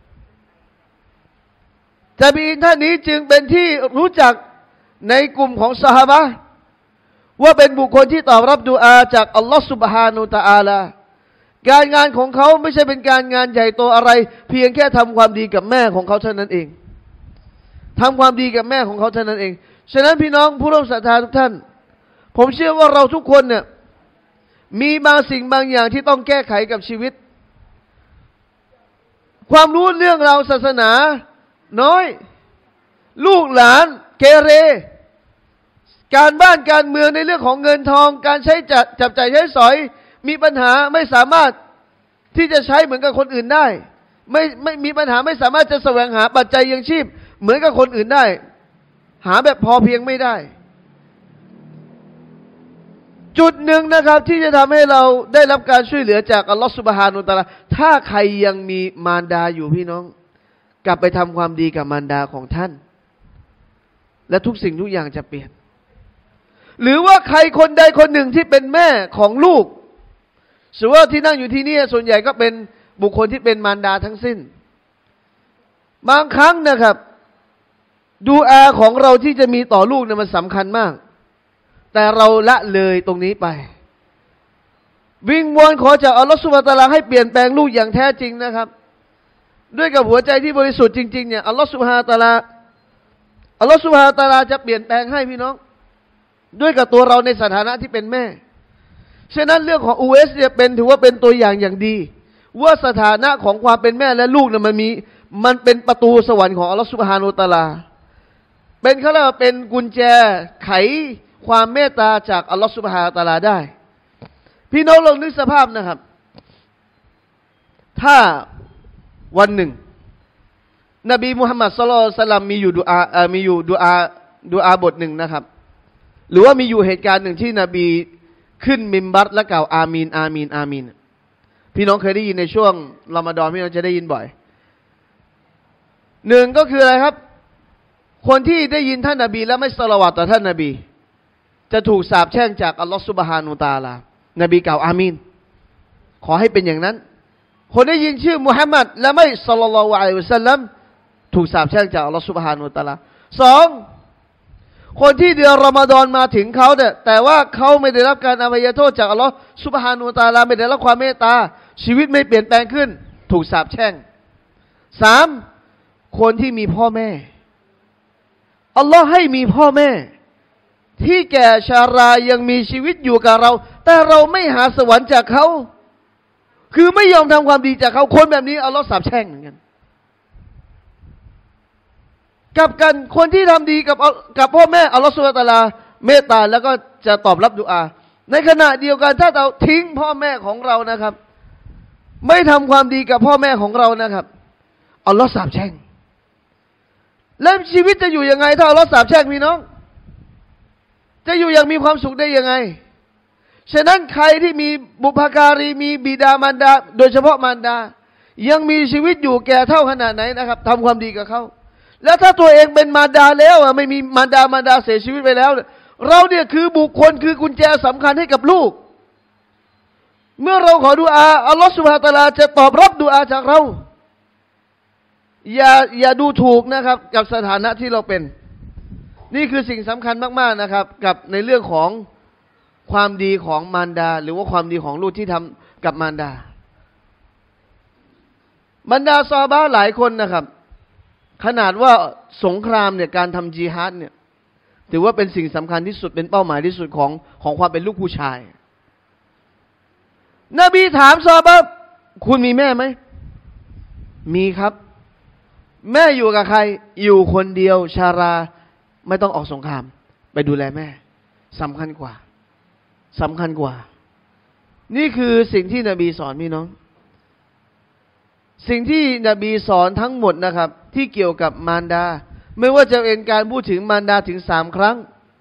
ตาบีอีนท่านนี้จึงเป็นที่รู้จักในกลุ่มของซอฮาบะห์ว่าเป็นบุคคลที่ตอบรับดุอาจากอัลลอฮฺซุบฮานะฮูวะตะอาลาการงานของเขาไม่ใช่เป็นการงานใหญ่โตอะไรเพียงแค่ทำความดีกับแม่ของเขาเท่านั้นเองทำความดีกับแม่ของเขาเท่านั้นเองฉะนั้นพี่น้องผู้ร่วมศรัทธาทุกท่านผมเชื่อว่าเราทุกคนเนี่ยมีบางสิ่งบางอย่างที่ต้องแก้ไขกับชีวิตความรู้เรื่องราวศาสนาน้อยลูกหลานเกเรการบ้านการเมืองในเรื่องของเงินทองการใช้จับจ่ายใช้สอยมีปัญหาไม่สามารถที่จะใช้เหมือนกับคนอื่นได้ไม่มีปัญหาไม่สามารถจะแสวงหาปัจจัยยังชีพเหมือนกับคนอื่นได้หาแบบพอเพียงไม่ได้จุดหนึ่งนะครับที่จะทำให้เราได้รับการช่วยเหลือจากอัลลอฮฺซุบฮานะฮูวะตะอาลาถ้าใครยังมีมารดาอยู่พี่น้องกลับไปทำความดีกับมารดาของท่านและทุกสิ่งทุกอย่างจะเปลี่ยนหรือว่าใครคนใดคนหนึ่งที่เป็นแม่ของลูกส่วนว่าที่นั่งอยู่ที่นี่ส่วนใหญ่ก็เป็นบุคคลที่เป็นมารดาทั้งสิ้นบางครั้งนะครับดูอาของเราที่จะมีต่อลูกเนี่ยมันสำคัญมากแต่เราละเลยตรงนี้ไปวิงวอนขอจากอัลลอฮฺซุบฮานะฮูวะตะอาลาให้เปลี่ยนแปลงลูกอย่างแท้จริงนะครับด้วยกับหัวใจที่บริสุทธิ์จริงๆเนี่ยอัลลอฮฺซุบฮานะฮูวะตะอาลาจะเปลี่ยนแปลงให้พี่น้องด้วยกับตัวเราในสถานะที่เป็นแม่ฉะนั้นเรื่องของอูเอสเนี่ยถือว่าเป็นตัวอย่างอย่างดีว่าสถานะของความเป็นแม่และลูกเนี่ยมันเป็นประตูสวรรค์ของอัลลอฮฺซุบฮานะฮูวะตะอาลาเป็นเขาเรียกว่าเป็นกุญแจไขความเมตตาจากอัลลอฮฺซุบฮานะฮูวะตะอาลาได้พี่น้องลองนึกสภาพนะครับถ้าวันหนึ่งนบีมุฮัมมัดศ็อลลัลลอฮุอะลัยฮิวะซัลลัมมีอยู่ดุอาบทหนึ่งนะครับหรือว่ามีอยู่เหตุการณ์หนึ่งที่นบีขึ้นมิมบัรและกล่าวอามีนอามีนอามีนพี่น้องเคยได้ยินในช่วงรอมฎอนพี่น้องจะได้ยินบ่อยหนึ่งก็คืออะไรครับคนที่ได้ยินท่านนบีและไม่ศอลาวาตต่อท่านนบีจะถูกสาปแช่งจากอัลลอฮฺซุบฮานะฮูวะตะอาลานบีกล่าวอามีนขอให้เป็นอย่างนั้นคนได้ยินชื่อมุฮัมมัดและไม่ศ็อลลัลลอฮุอะลัยฮิวะซัลลัมถูกสาปแช่งจากอัลลอฮฺซุบฮานะฮูวะตะอาลาสองคนที่เดือนรอมฎอนมาถึงเขาแต่ว่าเขาไม่ได้รับการอภัยโทษจากอัลลอฮฺซุบฮานะฮูวะตะอาลาไม่ได้รับความเมตตาชีวิตไม่เปลี่ยนแปลงขึ้นถูกสาปแช่งสามคนที่มีพ่อแม่อัลลอฮ์ให้มีพ่อแม่ที่แก่ชารายังมีชีวิตอยู่กับเราแต่เราไม่หาสวรรค์จากเขาคือไม่ยอมทำความดีจากเขาคนแบบนี้อัลลอฮ์สาปแช่งเหมือนกันกับกันคนที่ทำดีกับพ่อแม่อัลลอฮฺซุบฮานะฮูวะตะอาลาเมตตาแล้วก็จะตอบรับดุอาในขณะเดียวกันถ้าเราทิ้งพ่อแม่ของเรานะครับไม่ทำความดีกับพ่อแม่ของเรานะครับอัลลอฮ์สาปแช่งแล้วชีวิตจะอยู่ยังไงถ้าอัลลอฮ์สาปแช่งพี่น้องจะอยู่อย่างมีความสุขได้ยังไงฉะนั้นใครที่มีบุพการีมีบิดามารดาโดยเฉพาะมารดายังมีชีวิตอยู่แก่เท่าขนาดไหนนะครับทำความดีกับเขาแล้วถ้าตัวเองเป็นมารดาแล้วไม่มีมารดาเสียชีวิตไปแล้วเราเนี่ยคือบุคคลคือกุญแจสำคัญให้กับลูกเมื่อเราขอดุอาอัลลอฮฺซุบฮานะฮูวะตะอาลาจะตอบรับดุอาจากเราอย่าดูถูกนะครับกับสถานะที่เราเป็นนี่คือสิ่งสำคัญมากๆนะครับกับในเรื่องของความดีของมารดาหรือว่าความดีของลูกที่ทำกับมารดาบรรดาซอฮาบะห์หลายคนนะครับขนาดว่าสงครามเนี่ยการทำจิฮาดเนี่ยถือว่าเป็นสิ่งสำคัญที่สุดเป็นเป้าหมายที่สุดของความเป็นลูกผู้ชายนบีถามซอฮาบะห์คุณมีแม่ไหมมีครับแม่อยู่กับใครอยู่คนเดียวชาราไม่ต้องออกสงครามไปดูแลแม่สำคัญกว่านี่คือสิ่งที่นบีสอนพี่น้องสิ่งที่นบีสอนทั้งหมดนะครับที่เกี่ยวกับมารดาไม่ว่าจะเป็นการพูดถึงมารดาถึง3 ครั้ง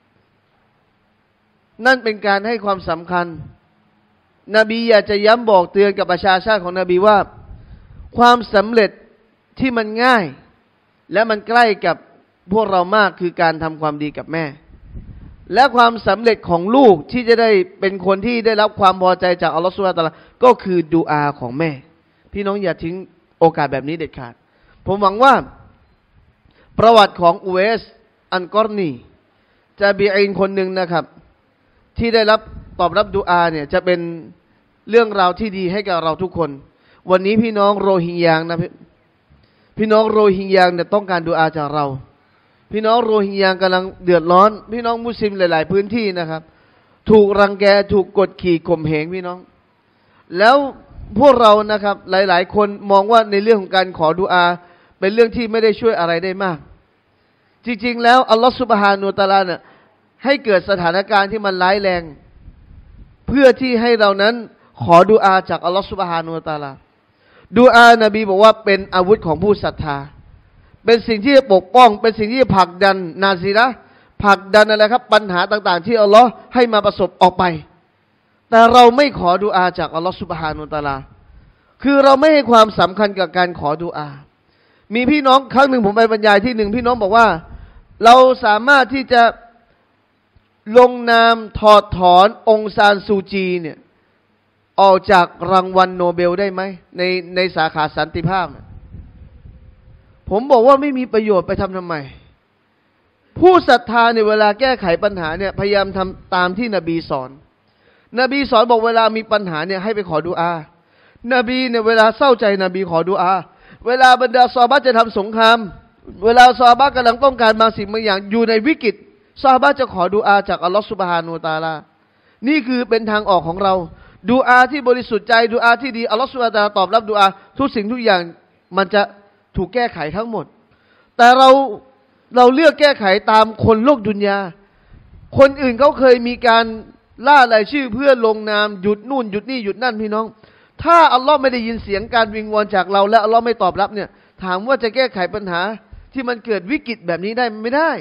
นั่นเป็นการให้ความสำคัญนบีอยากจะย้ำบอกเตือนกับประชาชาติของนบีว่าความสำเร็จที่มันง่ายและมันใกล้กับพวกเรามากคือการทำความดีกับแม่และความสำเร็จของลูกที่จะได้เป็นคนที่ได้รับความพอใจจากอัลลอฮฺซุบฮานะฮูวะตะอาลาก็คือดุอาของแม่พี่น้องอย่าทิ้งโอกาสแบบนี้เด็ดขาดผมหวังว่าประวัติของอุเวสอันกอรนีจะบีอินคนหนึ่งนะครับที่ได้รับตอบรับดุอาเนี่ยจะเป็นเรื่องราวที่ดีให้กับเราทุกคนวันนี้พี่น้องโรฮิงญานะพี่น้องโรฮิงญาเนี่ยต้องการดุอาจากเราพี่น้องโรฮิงญากำลังเดือดร้อนพี่น้องมุสลิมหลายๆพื้นที่นะครับถูกรังแกถูกกดขี่ข่มเหงพี่น้องแล้วพวกเรานะครับหลายๆคนมองว่าในเรื่องของการขอดุอาเป็นเรื่องที่ไม่ได้ช่วยอะไรได้มากจริงๆแล้วอัลลอฮฺซุบฮานะฮูวะตะอาลาเนี่ยให้เกิดสถานการณ์ที่มันร้ายแรงเพื่อที่ให้เรานั้นขอดุอาจากอัลลอฮฺซุบฮานะฮูวะตะอาลาดุอานบีบอกว่าเป็นอาวุธของผู้ศรัทธาเป็นสิ่งที่จะปกป้องเป็นสิ่งที่จะผลักดันนาซีละผลักดันอะไรครับปัญหาต่างๆที่อัลลอฮ์ให้มาประสบออกไปแต่เราไม่ขอดุอาจากอัลลอฮ์ซุบฮานะฮูวะตะอาลาคือเราไม่ให้ความสำคัญกับการขอดุอามีพี่น้องครั้งหนึ่งผมไปบรรยายที่หนึ่งพี่น้องบอกว่าเราสามารถที่จะลงนามถอดถอนองซานซูจีเนี่ยออกจากรางวัลโนเบลได้ไหมในสาขาสันติภาพผมบอกว่าไม่มีประโยชน์ไปทำไมผู้ศรัทธาในเวลาแก้ไขปัญหาเนี่ยพยายามทำตามที่นบีสอนบอกเวลามีปัญหาเนี่ยให้ไปขอดุอานบีเนี่ยเวลาเศร้าใจนบีขอดุอาเวลาบรรดาซอฮาบะห์จะทำสงครามเวลาซอฮาบะห์กำลังต้องการบางสิ่งบางอย่างอยู่ในวิกฤตซอฮาบะห์จะขอดุอาจากอัลลอฮฺซุบฮานะฮูวะตะอาลานี่คือเป็นทางออกของเราดุอาที่บริสุทธิ์ใจดุอาที่ดีอัลลอฮฺซุบฮานะฮูวะตะอาลาตอบรับดุอาทุกสิ่งทุกอย่างมันจะถูกแก้ไขทั้งหมดแต่เราเลือกแก้ไขตามคนโลกดุนยาคนอื่นเขาเคยมีการล่ารายชื่อเพื่อลงนามหยุดนู่นหยุดนี่หยุดนั่นพี่น้องถ้าอัลลอฮ์ไม่ได้ยินเสียงการวิงวอนจากเราและอัลลอฮ์ไม่ตอบรับเนี่ยถามว่าจะแก้ไขปัญหาที่มันเกิดวิกฤตแบบนี้ได้ไม่ได้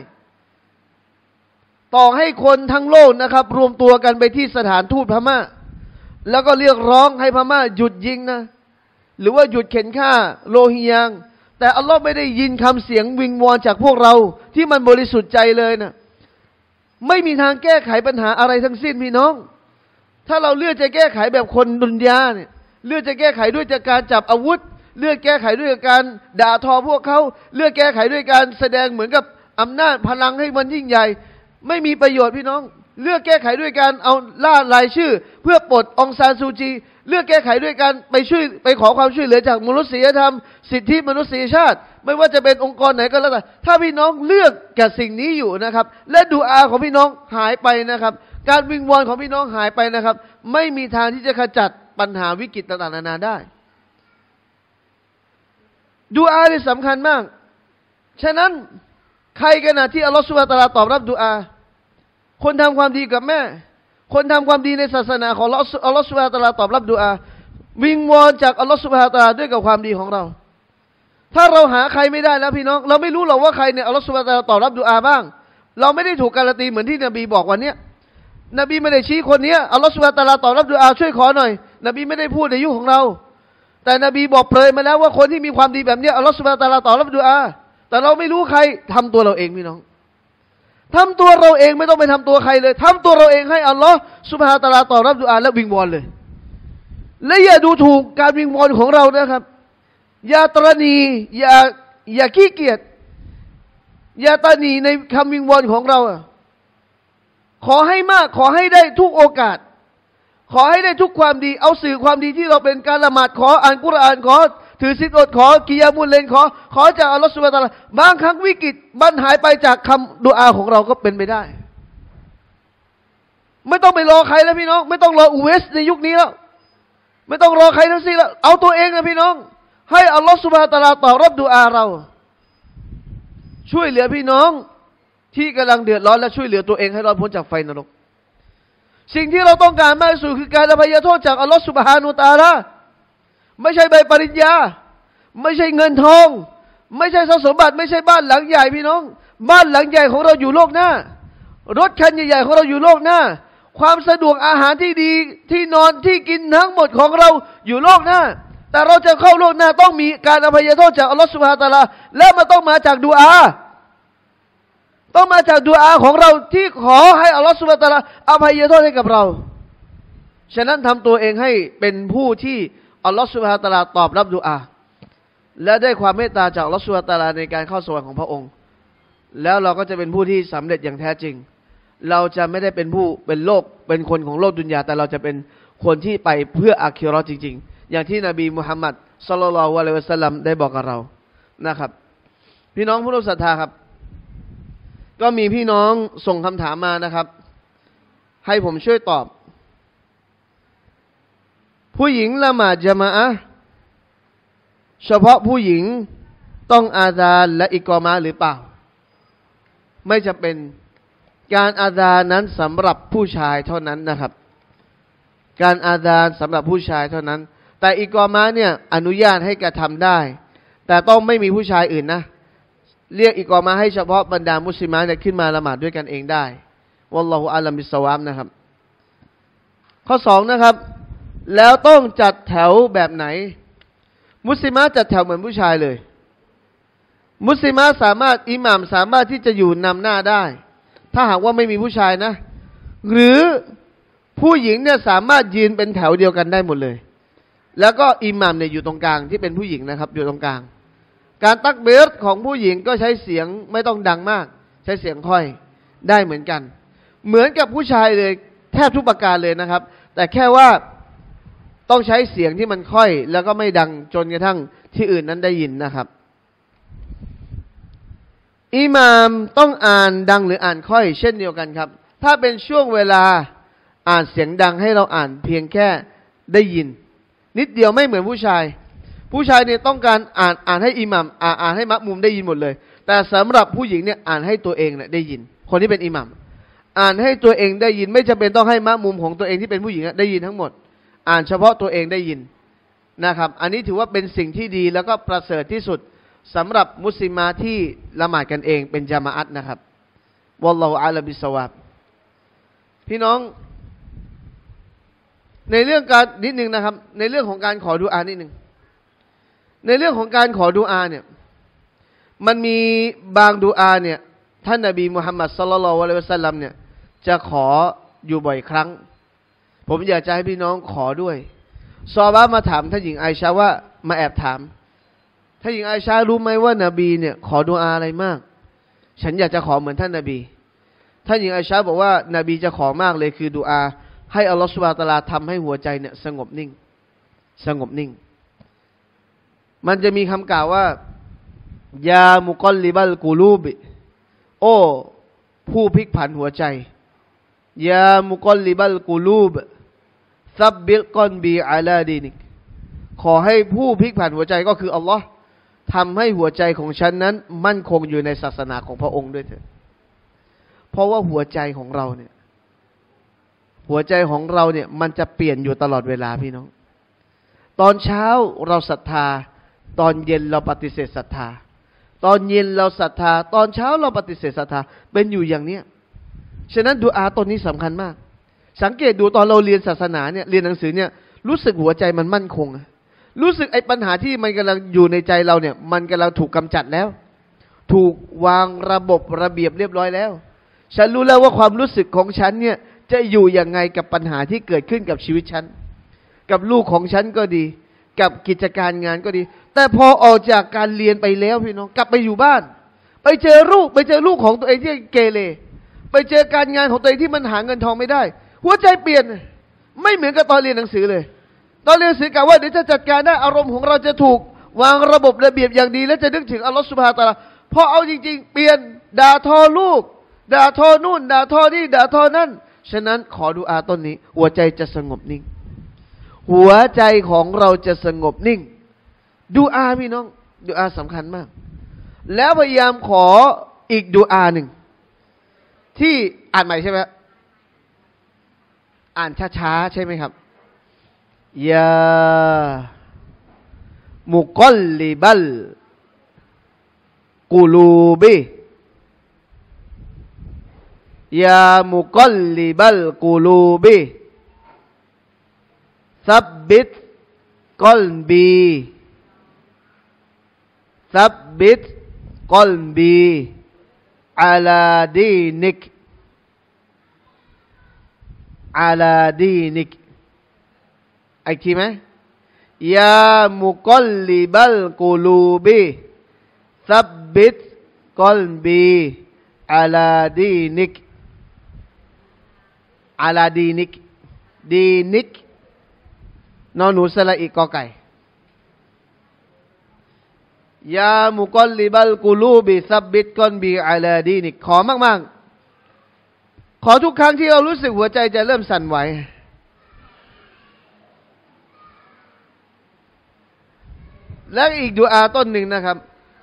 ต่อให้คนทั้งโลกนะครับรวมตัวกันไปที่สถานทูตพม่าแล้วก็เรียกร้องให้พม่าหยุดยิงนะหรือว่าหยุดเข็นฆ่าโรฮิงญาแต่อัลลอฮ์ไม่ได้ยินคำเสียงวิงวอนจากพวกเราที่มันบริสุทธิ์ใจเลยนะไม่มีทางแก้ไขปัญหาอะไรทั้งสิ้นพี่น้องถ้าเราเลือกจะแก้ไขแบบคนดุนยาเนี่ยเลือกจะแก้ไขด้วยจากการจับอาวุธเลือกแก้ไขด้วยการด่าทอพวกเขาเลือกแก้ไขด้วยการแสดงเหมือนกับอำนาจพลังให้มันยิ่งใหญ่ไม่มีประโยชน์พี่น้องเลือกแก้ไขด้วยการเอาล่ารายชื่อเพื่อปลดองซานซูจีเลือกแก้ไขด้วยการไปขอความช่วยเหลือจากมนุษยธรรมสิทธิมนุษยชาติไม่ว่าจะเป็นองค์กรไหนก็แล้วแต่ถ้าพี่น้องเลือกกับสิ่งนี้อยู่นะครับและดุอาของพี่น้องหายไปนะครับการวิงวอนของพี่น้องหายไปนะครับไม่มีทางที่จะขจัดปัญหาวิกฤตต่างๆนานาได้ดุอาเนี่ยสำคัญมากฉะนั้นใครกันนะที่อัลลอฮฺซุบฮานะฮูวะตะอาลาตอบรับดุอาคนทำความดีกับแม่คนทำความดีในศาสนาของอัลลอฮฺซุบฮานะฮูวะตะอาลาตอบรับดุอาวิงวอนจากอัลลอฮฺซุบฮานะฮูวะตะอาลาด้วยกับความดีของเรา ถ้าเราหาใครไม่ได้แล้วพี่น้องเราไม่รู้หรอกว่าใครเนี่ยอัลลอฮฺซุบฮานะฮูวะตะอาลาตอบรับดุอาบ้างเราไม่ได้ถูกการันตีเหมือนที่นบีบอกวันเนี้ยนบีไม่ได้ชี้คนนี้อัลลอฮฺซุบฮานะฮูวะตะอาลาตอบรับดุอาช่วยขอหน่อยนบีไม่ได้พูดในยุคของเราแต่นบีบอกเผยมาแล้วว่าคนที่มีความดีแบบนี้อัลลอฮฺซุบฮานะฮูวะตะอาลาตอบรับดุอาแต่เราไม่รู้ใครทำตัวเราเองพี่น้องทำตัวเราเองไม่ต้องไปทำตัวใครเลยทำตัวเราเองให้อัลลอฮฺซุบฮานะฮูวะตะอาลาตอบรับดุอาและวิงวอนเลยและอย่าดูถูกการวิงวอนของเรานะครับอย่าตระหนี่อย่าขี้เกียจอย่าตระหนี่ในคำวิงวอนของเราขอให้มากขอให้ได้ทุกโอกาสขอให้ได้ทุกความดีเอาสื่อความดีที่เราเป็นการละหมาดขออ่านกุรอานขอถือศีลอดขอกิยามุลเลนขอจากอัลลอฮฺซุบฮานะฮูวะตะอาลาบางครั้งวิกฤตบั้นหายไปจากคำดุอาของเราก็เป็นไปได้ไม่ต้องไปรอใครแล้วพี่น้องไม่ต้องรออุเวสในยุคนี้แล้วไม่ต้องรอใครทั้งสิ้นแล้วเอาตัวเองนะพี่น้องให้อัลลอฮฺซุบฮานะฮูวะตะอาลาตอบรับดุอาเราช่วยเหลือพี่น้องที่กำลังเดือดร้อนและช่วยเหลือตัวเองให้รอดพ้นจากไฟนรกสิ่งที่เราต้องการมากที่สุดคือการอภัยโทษจากอัลลอฮฺซุบฮานะฮูวะตะอาลาไม่ใช่ใบปริญญาไม่ใช่เงินทองไม่ใช่ทรัพย์สมบัติไม่ใช่บ้านหลังใหญ่พี่น้องบ้านหลังใหญ่ของเราอยู่โลกหน้ารถคันใหญ่ๆของเราอยู่โลกหน้าความสะดวกอาหารที่ดีที่นอนที่กินทั้งหมดของเราอยู่โลกหน้าแต่เราจะเข้าโลกหน้าต้องมีการอภัยโทษจากอัลลอฮฺซุบฮานะฮูวะตะอาลาและมันต้องมาจากดุอาต้องมาจากดุอาของเราที่ขอให้อัลลอฮฺซุบฮานะฮูวะตะอาลาอภัยโทษให้กับเราฉะนั้นทำตัวเองให้เป็นผู้ที่อัลลอฮฺซุบฮานะฮูวะตะอาลาตอบรับดุอาและได้ความเมตตาจากอัลลอฮฺซุบฮานะฮูวะตะอาลาในการเข้าสวรรค์ของพระองค์แล้วเราก็จะเป็นผู้ที่สำเร็จอย่างแท้จริงเราจะไม่ได้เป็นผู้เป็นโลกเป็นคนของโลกดุนยาแต่เราจะเป็นคนที่ไปเพื่ออาคิเราะห์จริงๆอย่างที่นบีมุฮัมมัดศ็อลลัลลอฮุอะลัยฮิวะซัลลัมได้บอกกับเรานะครับพี่น้องผู้ศรัทธาครับก็มีพี่น้องส่งคำถามมานะครับให้ผมช่วยตอบผู้หญิงละหมาดญะมาอะห์เฉพาะผู้หญิงต้องอาซานและอิกอมะห์หรือเปล่าไม่จำเป็นการอาซานนั้นสำหรับผู้ชายเท่านั้นนะครับการอาซานสำหรับผู้ชายเท่านั้นแต่อิกอมะห์เนี่ยอนุญาตให้กระทำได้แต่ต้องไม่มีผู้ชายอื่นนะเรียกอิกอมะห์ให้เฉพาะบรรดามุสลิมะเนี่ยขึ้นมาละหมาดด้วยกันเองได้วัลลอฮุอาลัมบิศศอวาบนะครับข้อ2นะครับแล้วต้องจัดแถวแบบไหนมุสลิมะจัดแถวเหมือนผู้ชายเลยมุสลิมะสามารถอิหม่ามสามารถที่จะอยู่นำหน้าได้ถ้าหากว่าไม่มีผู้ชายนะหรือผู้หญิงเนี่ยสามารถยืนเป็นแถวเดียวกันได้หมดเลยแล้วก็อิหม่ามเนี่ยอยู่ตรงกลางที่เป็นผู้หญิงนะครับอยู่ตรงกลางการตักบีรของผู้หญิงก็ใช้เสียงไม่ต้องดังมากใช้เสียงค่อยได้เหมือนกันเหมือนกับผู้ชายเลยแทบทุกประการเลยนะครับแต่แค่ว่าต้องใช้เสียงที่มันค่อยแล้วก็ไม่ดังจนกระทั่งที่อื่นนั้นได้ยินนะครับอิหม่ามต้องอ่านดังหรืออ่านค่อยเช่นเดียวกันครับถ้าเป็นช่วงเวลาอ่านเสียงดังให้เราอ่านเพียงแค่ได้ยินนิดเดียวไม่เหมือนผู้ชายเนี่ยต้องการอ่านให้อิหม่ามอ่านให้มักมุมได้ยินหมดเลยแต่สำหรับผู้หญิงเนี่ยอ่านให้ตัวเองเนี่ยได้ยินคนที่เป็นอิหม่ามอ่านให้ตัวเองได้ยินไม่จำเป็นต้องให้มักมุมของตัวเองที่เป็นผู้หญิงได้ยินทั้งหมดอ่านเฉพาะตัวเองได้ยินนะครับอันนี้ถือว่าเป็นสิ่งที่ดีแล้วก็ประเสริฐที่สุดสำหรับมุสลิมะที่ละหมาดกันเองเป็นญะมาอะห์นะครับวัลลอฮุอาลัมบิศศอวาบพี่น้องในเรื่องการนิดนึงนะครับในเรื่องของการขอดุอานิดนึงในเรื่องของการขอดุอาเนี่ยมันมีบางดุอาเนี่ยท่านนบีมุฮัมมัดศ็อลลัลลอฮุอะลัยฮิวะซัลลัมเนี่ยจะขออยู่บ่อยครั้งผมอยากจะให้พี่น้องขอด้วยซอฮาบะห์มาถามท่านหญิงไอชาว่ามาแอบถามท่านหญิงไอชารู้ไหมว่านบีเนี่ยขอดุอาอะไรมากฉันอยากจะขอเหมือนท่านนบีท่านหญิงไอชาบอกว่านบีจะขอมากเลยคือดุอาให้อัลลอฮฺซุบฮานะฮูวะตะอาลาทำให้หัวใจเนี่ยสงบนิ่งมันจะมีคำกล่าวว่ายามุกอลลิบัลกูลูบโอ้ผู้พลิกผันหัวใจยามุกอลลิบัลกูลูบซับบิลกอนบีอาลาดีนิกขอให้ผู้พลิกผันหัวใจก็คืออัลลอฮ์ทำให้หัวใจของฉันนั้นมั่นคงอยู่ในศาสนาของพระองค์ด้วยเถิดเพราะว่าหัวใจของเราเนี่ยมันจะเปลี่ยนอยู่ตลอดเวลาพี่น้องตอนเช้าเราศรัทธาตอนเย็นเราปฏิเสธศรัทธาตอนเย็นเราศรัทธาตอนเช้าเราปฏิเสธศรัทธาเป็นอยู่อย่างเนี้ยฉะนั้นดุอาตนนี้สำคัญมากสังเกตดูตอนเราเรียนศาสนาเนี่ยเรียนหนังสือเนี่ยรู้สึกหัวใจมันมั่นคงรู้สึกไอ้ปัญหาที่มันกำลังอยู่ในใจเราเนี่ยมันกำลังถูกกำจัดแล้วถูกวางระบบระเบียบเรียบร้อยแล้วฉันรู้แล้วว่าความรู้สึกของฉันเนี่ยจะอยู่ยังไงกับปัญหาที่เกิดขึ้นกับชีวิตฉันกับลูกของฉันก็ดีกับกิจการงานก็ดีแต่พอออกจากการเรียนไปแล้วพี่น้องกลับไปอยู่บ้านไปเจอลูกของตัวเองที่เกเรไปเจอการงานของตัวเองที่มันหาเงินทองไม่ได้หัวใจเปลี่ยนไม่เหมือนกับตอนเรียนหนังสือเลยตอนเรียนหนังสือกะว่าเดี๋ยวจะจัดการได้อารมณ์ของเราจะถูกวางระบบระเบียบอย่างดีและจะนึกถึงอัลลอฮฺซุบฮานะฮูวะตะอาลาพอเอาจริงๆเปลี่ยนด่าทอลูกด่าทอนู่นด่าทอนี่ด่าทอนั่นฉะนั้นขอดุอาต้นนี้หัวใจจะสงบนิ่งหัวใจของเราจะสงบนิ่งดุอาพี่น้องดุอาสำคัญมากแล้วพยายามขออีกดุอาหนึ่งที่อ่านใหม่ใช่ไหมอ่านช้าๆใช่ไหมครับยามุกัลลิบัลกุลูบิยามุกัลลิบัลกุลูบิซับบิตกอลบีซับบิตกอลบีอาลาดีนิกอาลาดีนิกอีกทีไหมยามุกัลลิบัลกุลูบิซับบิตกอลบีอาลาดีนิกอาลาดีนิกดีนิกนอนหนูสระอีกกอไก่ยามุกัลลิบัลกุลูบิซับบิตกอลบีอาลาดีนิกขอมากๆขอทุกครั้งที่เรารู้สึกหัวใจจะเริ่มสั่นไหวและอีกดุอาต้นหนึ่งนะครับ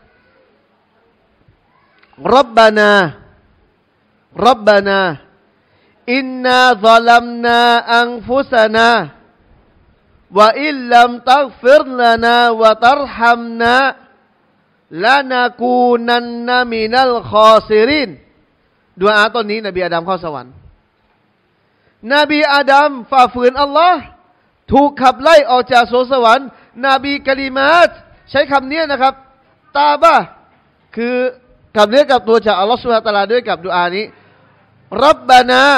รับบานารับบานาอินนาซอลัมนาอันฟุสนาวะอิลลัมตัฆฟิรลานาวะตัรฮัมนาลานากูนันนามินัลคอซิรินดุอาต้นนี้นบีอาดัมเข้าสวรรค์นบีอาดัมฝ่าฝืนอัลลอฮ์ถูกขับไล่ออกจากสวนสวรรค์นบีกะลิมาตใช้คำนี้นะครับตาบะคือกับเนื้อกับตัวจากอัลลอฮฺซุบฮานะฮูวะตะอาลาด้วยกับดุอานี้รับบานา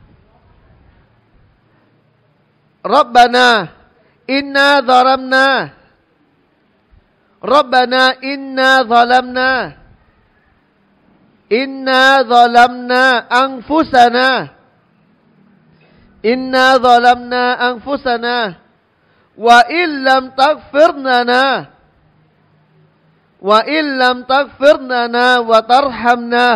รับบานาอินนาซอลัมนารับบานาอินนาซอลัมนาอินนาซอลัมนาอันฟุสนาอินนาซอลัมนาอันฟุสนาวะอิลลัมตัฆฟิรลานาวะอิลลัมตัฆฟิรลานาวะตัรฮัมนา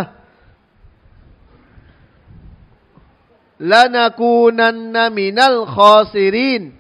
ลานากูนันนามินัลคอซิริน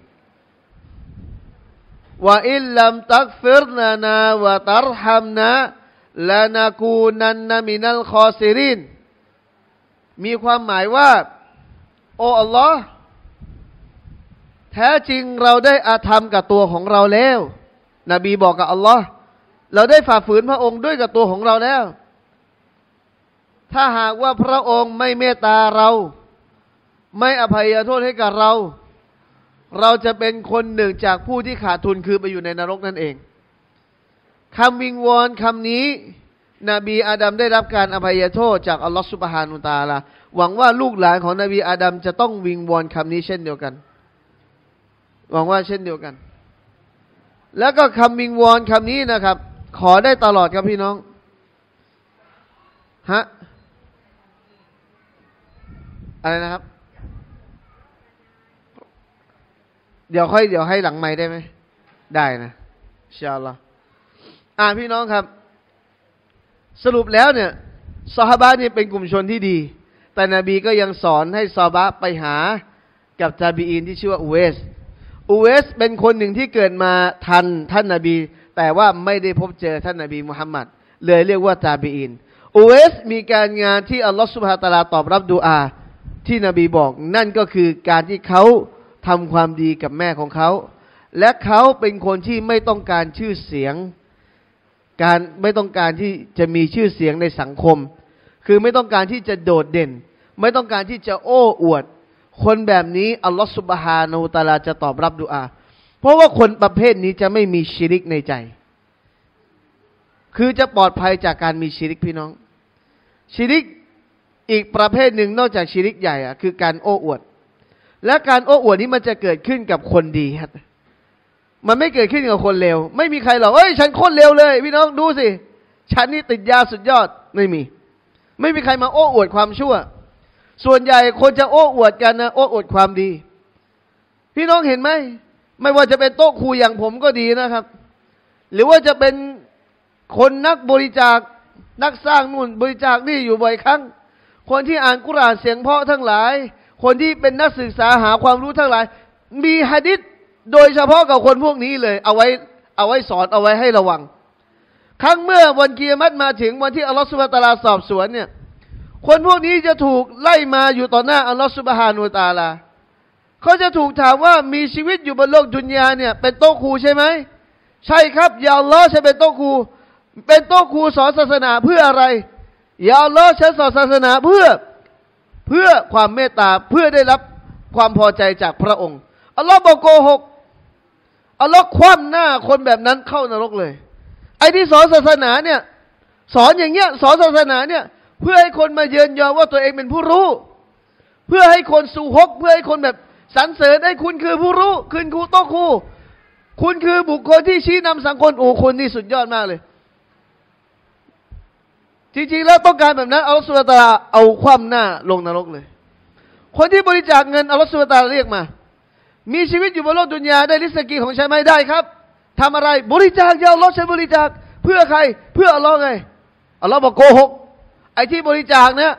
วะอิลลัมตัฆฟิรลานาวะตัรฮัมนาลานากูนันนามินัลคอซิรินมีความหมายว่าโอ้อัลลอฮ์แท้จริงเราได้อาธรรมกับตัวของเราแล้วนบีบอกกับอัลลอฮ์เราได้ฝ่าฝืนพระองค์ด้วยกับตัวของเราแล้วถ้าหากว่าพระองค์ไม่เมตตาเราไม่อภัยโทษให้กับเราเราจะเป็นคนหนึ่งจากผู้ที่ขาดทุนคือไปอยู่ในนรกนั่นเองคำวิงวอนคำนี้นบีอาดัมได้รับการอภัยโทษจากอัลลอฮฺซุบฮานุตะอาลาหวังว่าลูกหลานของนบีอาดัมจะต้องวิงวอนคำนี้เช่นเดียวกันหวังว่าเช่นเดียวกันแล้วก็คำวิงวอนคำนี้นะครับขอได้ตลอดครับพี่น้องฮะอะไรนะครับเดี๋ยวให้หลังไมค์ได้ไหมได้นะอินชาอัลลอฮ์พี่น้องครับสรุปแล้วเนี่ยซอฮาบะห์นี่เป็นกลุ่มชนที่ดีแต่นบีก็ยังสอนให้ซอฮาบะห์ไปหากับตาบีอีนที่ชื่อว่าอูเวสเป็นคนหนึ่งที่เกิดมาทันท่านนบีแต่ว่าไม่ได้พบเจอท่านนบีมุฮัมมัดเลยเรียกว่าตาบีอีนอูเวสมีการงานที่อัลลอฮฺซุบฮานะฮูวะตะอาลาตอบรับดุอาที่นบีบอกนั่นก็คือการที่เขาทำความดีกับแม่ของเขาและเขาเป็นคนที่ไม่ต้องการชื่อเสียงไม่ต้องการที่จะมีชื่อเสียงในสังคม คือไม่ต้องการที่จะโดดเด่น ไม่ต้องการที่จะโอ้อวด คนแบบนี้อัลลอฮฺซุบฮานะฮูวะตะอาลาจะตอบรับดุอาเพราะว่าคนประเภทนี้จะไม่มีชิริกในใจ คือจะปลอดภัยจากการมีชิริกพี่น้องชิริกอีกประเภทหนึ่งนอกจากชิริกใหญ่คือการโอ้อวดและการโอ้อวดนี้มันจะเกิดขึ้นกับคนดีครับมันไม่เกิดขึ้นกับคนเลวไม่มีใครหรอกฉันโคตรเลวเลยพี่น้องดูสิฉันนี่ติดยาสุดยอดไม่มีใครมาโอ้อวดความชั่วส่วนใหญ่คนจะโอ้อวดกันนะโอ้อวดความดีพี่น้องเห็นไหมไม่ว่าจะเป็นโต๊ะครูอย่างผมก็ดีนะครับหรือว่าจะเป็นคนนักบริจาคนักสร้างนู่นบริจาคนี่อยู่บ่อยครั้งคนที่อ่านกุรอานเสียงเพราะทั้งหลายคนที่เป็นนักศึกษาหาความรู้ทั้งหลายมีหะดีษโดยเฉพาะกับคนพวกนี้เลยเอาไว้สอนเอาไว้ให้ระวังครั้งเมื่อวันกิยามะฮ์มาถึงวันที่อัลลอฮฺซุบฮานะฮูวะตะอาลาสอบสวนเนี่ยคนพวกนี้จะถูกไล่มาอยู่ต่อหน้าอัลลอฮฺซุบฮานะฮูวะตะอาลาเขาจะถูกถามว่ามีชีวิตอยู่บนโลกดุนยาเนี่ยเป็นโต๊ะครูใช่ไหมใช่ครับยาอัลลอฮฺฉันเป็นโต๊ะครูสอนศาสนาเพื่ออะไรยาอัลลอฮฺฉันสอนศาสนาเพื่อความเมตตาเพื่อได้รับความพอใจจากพระองค์อัลลอฮฺบอกโกหกอัลลอฮฺคว่ำหน้าคนแบบนั้นเข้านรกเลยไอ้ที่สอนศาสนาเนี่ยสอนอย่างเงี้ยสอนศาสนาเนี่ยเพื่อให้คนมาเยินยอว่าตัวเองเป็นผู้รู้เพื่อให้คนสู่ฮกเพื่อให้คนแบบสรรเสริญให้คุณคือผู้รู้คุณครูโตครูคุณคือบุคคลที่ชี้นำสังคมโอ้คนนี่สุดยอดมากเลยจริงๆแล้วต้องการแบบนั้นอัลลอฮฺซุบฮานะฮูวะตะอาลาเอาคว่ำหน้าลงนรกเลยคนที่บริจาคเงินอัลลอฮฺซุบฮานะฮูวะตะอาลาเรียกมามีชีวิตอยู่บนโลกดุนยาได้ริสกีของฉันไม่ได้ครับทำอะไรบริจาคยาอัลลอฮฺฉันบริจาคเพื่อใครเพื่ออัลลอฮฺไงอัลลอฮฺบอกโกหกไอ้ที่บริจาคนะ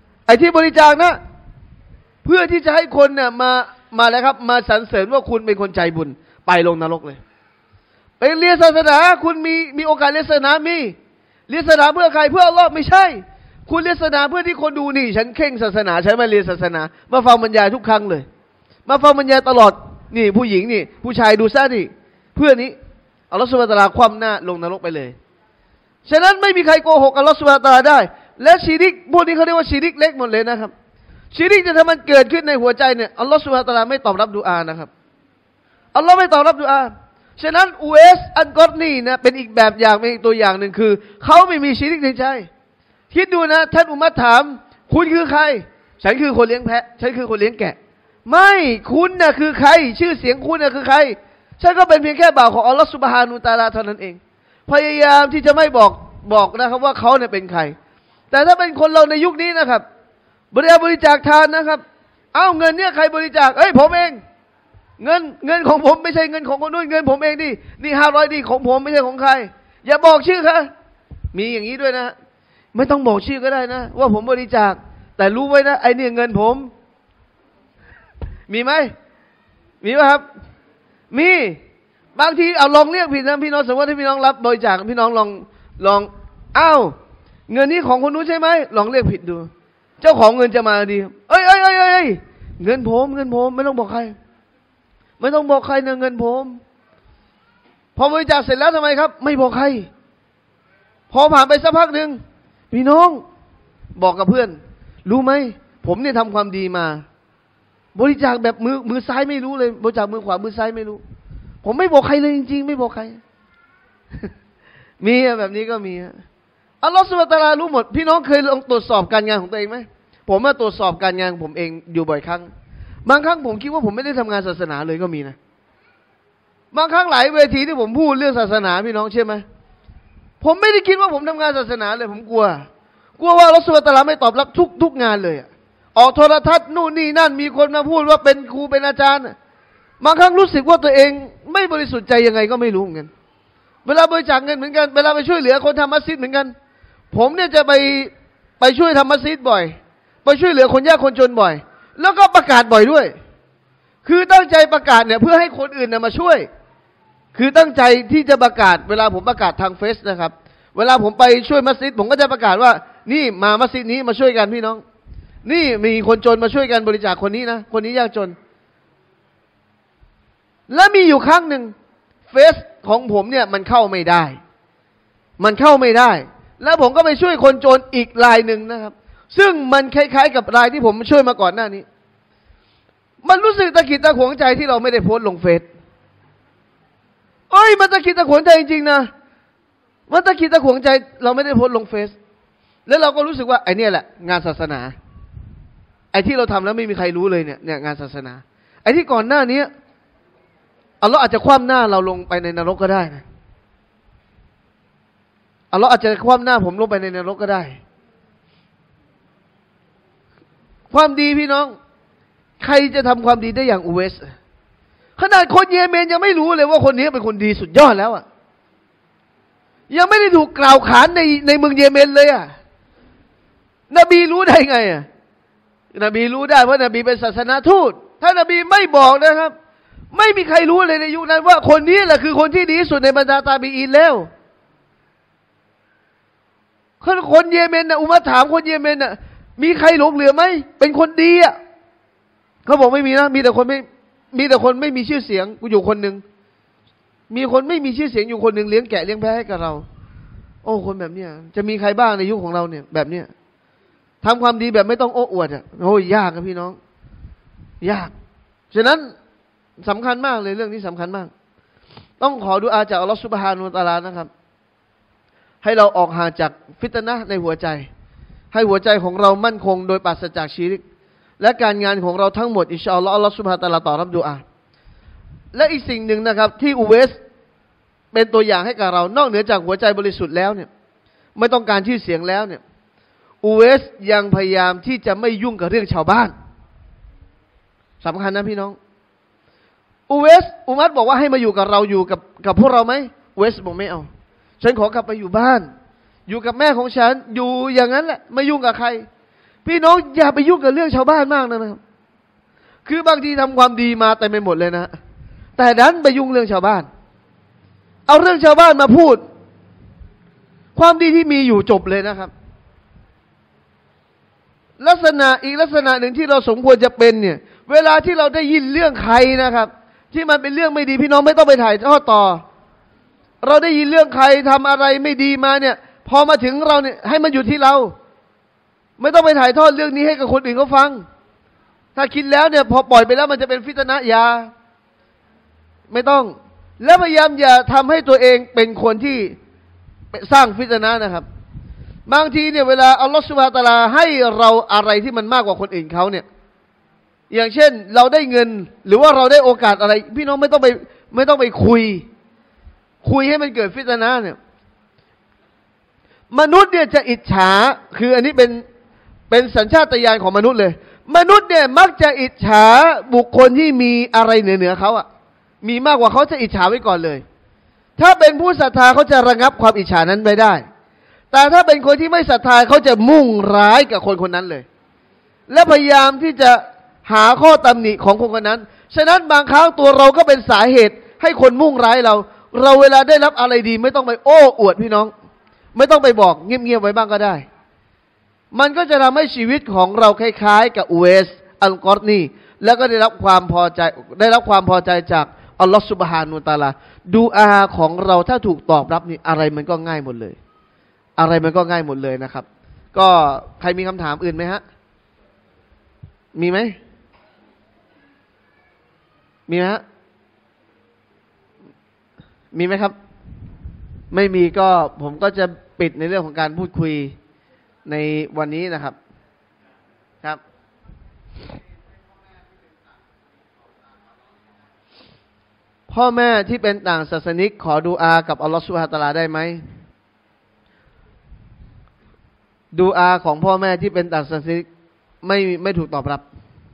เพื่อที่จะให้คนเนี่ยมาแล้วครับมาสรรเสริญว่าคุณเป็นคนใจบุญไปลงนรกเลยไปเรียนศาสนาคุณมีโอกาสเรียนศาสนาเรียนศาสนาเพื่อใครเพื่ออัลลอฮฺไม่ใช่คุณเรียนศาสนาเพื่อที่คนดูนี่ฉันเข่งศาสนาฉันมาเรียนศาสนามาฟังบรรยายทุกครั้งเลยมาฟังบรรยายตลอดนี่ผู้หญิงนี่ผู้ชายดูซะนี่เพื่อนี้อัลลอฮฺซุบฮานะฮูวะตะอาลาคว่ำหน้าลงนรกไปเลยฉะนั้นไม่มีใครโกหกอัลลอฮฺซุบฮานะฮูวะตะอาลาได้และชิริกพวกนี้เขาเรียกว่าชิริกเล็กหมดเลยนะครับชิริกถ้ามันเกิดขึ้นในหัวใจเนี่ยอัลลอฮฺซุบฮานะฮูวะตะอาลาไม่ตอบรับดุอานะครับอัลลอฮฺไม่ตอบรับดุอาฉะนั้นอูเอสอันกอรนีนะเป็นอีกแบบอย่างเป็นอีกตัวอย่างหนึ่งคือเขาไม่มีชิริกในใจคิดดูนะท่านอุมัตถามคุณคือใครฉันคือคนเลี้ยงแพะฉันคือคนเลี้ยงแกะไม่คุณน่ะคือใครชื่อเสียงคุณน่ะคือใครฉันก็เป็นเพียงแค่บ่าวของอัลลอฮฺซุบฮานะฮูวะตะอาลาเท่านั้นเองพยายามที่จะไม่บอกนะครับว่าเขาเนี่ยเป็นใครแต่ถ้าเป็นคนเราในยุคนี้นะครับบริจาคทานนะครับเอาเงินเนี่ยใครบริจาคผมเองเงินของผมไม่ใช่เงินของคนนู้นเงินผมเองนี่500ของผมไม่ใช่ของใครอย่าบอกชื่อค่ะมีอย่างนี้ด้วยนะไม่ต้องบอกชื่อก็ได้นะว่าผมบริจาคแต่รู้ไว้นะไอ้นี่เงินผมมีไหมมีไหมครับมีบางทีเอาลองเรียกผิดนะพี่น้องสมมติที่พี่น้องรับบริจาคพี่น้องลองอ้าวเงินนี้ของคนนู้นใช่ไหมลองเรียกผิดดูเจ้าของเงินจะมาดีเอ้ยเงินผมไม่ต้องบอกใครไม่ต้องบอกใครนะเงินผมพอบริจาคเสร็จแล้วทำไมครับไม่บอกใครพอผ่านไปสักพักหนึ่งพี่น้องบอกกับเพื่อนรู้ไหมผมเนี่ยทำความดีมาบริจาคแบบมือซ้ายไม่รู้เลยบริจาคมือขวามือซ้ายไม่รู้ผมไม่บอกใครเลยจริงๆไม่บอกใคร มีแบบนี้ก็มีอัลลอฮฺซุบฮานะฮูวะตะอาลารู้หมดพี่น้องเคยลองตรวจสอบการงานของตัวเองไหมผมมาตรวจสอบการงานผมเองอยู่บ่อยครั้งบางครั้งผมคิดว่าผมไม่ได้ทำงานศาสนาเลยก็มีนะบางครั้งหลายเวทีที่ผมพูดเรื่องศาสนาพี่น้องเชื่อไหมผมไม่ได้คิดว่าผมทำงานศาสนาเลยผมกลัวว่าอัลลอฮฺซุบฮานะฮูวะตะอาลาไม่ตอบรับทุกงานเลยออกโทรทัศน์นู่นนี่นั่นมีคนมาพูดว่าเป็นครูเป็นอาจารย์บางครั้งรู้สึกว่าตัวเองไม่บริสุทธิ์ใจยังไงก็ไม่รู้เหมือนกันเวลาบริจาคเงินเหมือนกันเวลาไปช่วยเหลือคนทำมัสยิดเหมือนกันผมเนี่ยจะไปช่วยทำมัสยิดบ่อยไปช่วยเหลือคนยากคนจนบ่อยแล้วก็ประกาศบ่อยด้วยคือตั้งใจประกาศเนี่ยเพื่อให้คนอื่นเนี่ยมาช่วยคือตั้งใจที่จะประกาศเวลาผมประกาศทางเฟซนะครับเวลาผมไปช่วยมัสยิดผมก็จะประกาศว่านี่มามัสยิดนี้มาช่วยกันพี่น้องนี่มีคนจนมาช่วยกันบริจาคคนนี้นะคนนี้ยากจนและมีอยู่ครั้งหนึ่งเฟซของผมเนี่ยมันเข้าไม่ได้ แล้วผมก็ไปช่วยคนโจรอีกรายหนึ่งนะครับ ซึ่งมันคล้ายๆกับรายที่ผมช่วยมาก่อนหน้านี้ มันรู้สึกตะขิดตะขวงใจที่เราไม่ได้โพสต์ลงเฟซมันตะขิดตะขวงใจจริงๆนะมันตะขิดตะขวงใจเราไม่ได้โพสต์ลงเฟซแล้วเราก็รู้สึกว่าไอ้นี่แหละงานศาสนาไอ้ที่เราทำแล้วไม่มีใครรู้เลยเนี่ยงานศาสนาไอ้ที่ก่อนหน้านี้อัลลอฮ์อาจจะคว่ำหน้าเราลงไปในนรกก็ได้นะอัลลอฮ์อาจจะคว่ำหน้าผมลงไปในนรกก็ได้ความดีพี่น้องใครจะทำความดีได้อย่างอุเวสขนาดคนเยเมนยังไม่รู้เลยว่าคนนี้เป็นคนดีสุดยอดแล้วอ่ะยังไม่ได้ถูกกล่าวขานในเมืองเยเมนเลยอ่ะนบีรู้ได้ไงอ่ะนบีรู้ได้เพราะนบีเป็นศาสนาทูตถ้านบีไม่บอกนะครับไม่มีใครรู้เลยในยุคนั้นว่าคนนี้แหละคือคนที่ดีที่สุดในบรรดาตาบีอีนแล้วคนเยเมนนะอุมัรถามคนเยเมนน่ะมีใครหลงเหลือไหมเป็นคนดีอ่ะเขาบอกไม่มีนะมีแต่คนไม่มีชื่อเสียงกูอยู่คนหนึ่งมีคนไม่มีชื่อเสียงอยู่คนหนึ่งเลี้ยงแกะเลี้ยงแพะให้กับเราโอ้คนแบบเนี้ยจะมีใครบ้างในยุคของเราเนี่ยแบบเนี้ยทำความดีแบบไม่ต้องโอ้อวดอ่ะโอ้ยยากครับพี่น้องยากฉะนั้นสำคัญมากเลยเรื่องนี้สำคัญมากต้องขอดุอาจากอัลลอฮฺซุบฮานะฮูวะตะอาลานะครับให้เราออกห่างจากฟิตนะห์ในหัวใจให้หัวใจของเรามั่นคงโดยปราศจากชิริกและการงานของเราทั้งหมดอินชาอัลลอฮฺอัลลอฮฺซุบฮานะฮูวะตะอาลาตอบรับดุอาและอีกสิ่งหนึ่งนะครับที่อุเวสเป็นตัวอย่างให้กับเรานอกเหนือจากหัวใจบริสุทธิ์แล้วเนี่ยไม่ต้องการชื่อเสียงแล้วเนี่ยอุเวสยังพยายามที่จะไม่ยุ่งกับเรื่องชาวบ้านสำคัญนะพี่น้องอุมัรบอกว่าให้มาอยู่กับเราอยู่กับพวกเราไหมอุเวสบอกไม่เอาฉันขอกลับไปอยู่บ้านอยู่กับแม่ของฉันอยู่อย่างนั้นแหละไม่ยุ่งกับใครพี่น้องอย่าไปยุ่งกับเรื่องชาวบ้านมากนะครับคือบางทีทำความดีมาแต่ไม่หมดเลยนะแต่ดันไปยุ่งเรื่องชาวบ้านเอาเรื่องชาวบ้านมาพูดความดีที่มีอยู่จบเลยนะครับลักษณะอีกลักษณะหนึ่งที่เราสมควรจะเป็นเนี่ยเวลาที่เราได้ยินเรื่องใครนะครับที่มันเป็นเรื่องไม่ดีพี่น้องไม่ต้องไปถ่ายทอดต่อเราได้ยินเรื่องใครทำอะไรไม่ดีมาเนี่ยพอมาถึงเราเนี่ยให้มันอยู่ที่เราไม่ต้องไปถ่ายทอดเรื่องนี้ให้กับคนอื่นเขาฟังถ้าคิดแล้วเนี่ยพอปล่อยไปแล้วมันจะเป็นฟิตนะห์ยาไม่ต้องแล้วพยายามอย่าทำให้ตัวเองเป็นคนที่สร้างฟิตนะห์นะครับบางทีเนี่ยเวลาอัลลอฮฺซุบฮานะฮูวะตะอาลาให้เราอะไรที่มันมากกว่าคนอื่นเขาเนี่ยอย่างเช่นเราได้เงินหรือว่าเราได้โอกาสอะไรพี่น้องไม่ต้องไปคุยให้มันเกิดฟิตนะห์เนี่ยมนุษย์เนี่ยจะอิจฉาคืออันนี้เป็นสัญชาตญาณของมนุษย์เลยมนุษย์เนี่ยมักจะอิจฉาบุคคลที่มีอะไรเหนือเขาอ่ะมีมากกว่าเขาจะอิจฉาไว้ก่อนเลยถ้าเป็นผู้ศรัทธาเขาจะระงับความอิจฉานั้นไปได้แต่ถ้าเป็นคนที่ไม่ศรัทธาเขาจะมุ่งร้ายกับคนคนนั้นเลยและพยายามที่จะหาข้อตำหนิของคนคนนั้นฉะนั้นบางครั้งตัวเราก็เป็นสาเหตุให้คนมุ่งร้ายเราเวลาได้รับอะไรดีไม่ต้องไปโอ้อวดพี่น้องไม่ต้องไปบอกเงียบๆไว้บ้างก็ได้มันก็จะทำให้ชีวิตของเราคล้ายๆกับอุเวสอัลกอรนีแล้วก็ได้รับความพอใจจากอัลลอฮฺซุบฮานะฮูวะตะอาลาดูอาของเราถ้าถูกตอบรับนี่อะไรมันก็ง่ายหมดเลยนะครับ ก็ใครมีคำถามอื่นไหมฮะมีไหมฮะมีไหมครับไม่มีก็ผมก็จะปิดในเรื่องของการพูดคุยในวันนี้นะครับครับพ่อแม่ที่เป็นต่างศาสนิกขอดุอากับอัลลอฮฺซุบฮานะฮูวะตะอาลาได้ไหมดุอาของพ่อแม่ที่เป็นต่างศาสนิกไม่ถูกตอบรับ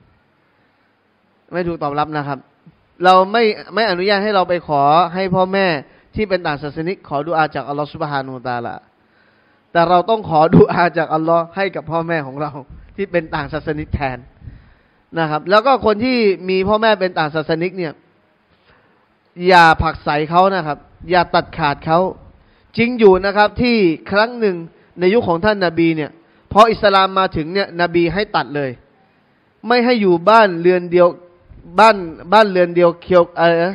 นะครับ เราไม่อนุญาตให้เราไปขอให้พ่อแม่ที่เป็นต่างศาสนิกขอดุอาจากอัลลอฮฺซุบฮานะฮูวะตะอาลาแต่เราต้องขอดุอาจากอัลลอฮ์ให้กับพ่อแม่ของเราที่เป็นต่างศาสนิกแทนนะครับแล้วก็คนที่มีพ่อแม่เป็นต่างศาสนิกเนี่ยอย่าผลักไสเขานะครับอย่าตัดขาดเขาจริงอยู่นะครับที่ครั้งหนึ่งในยุคของท่านนบีเนี่ยพออิสลามมาถึงเนี่ยนบีให้ตัดเลยไม่ให้อยู่บ้านเรือนเดียวบ้านเรือนเดียวเคียว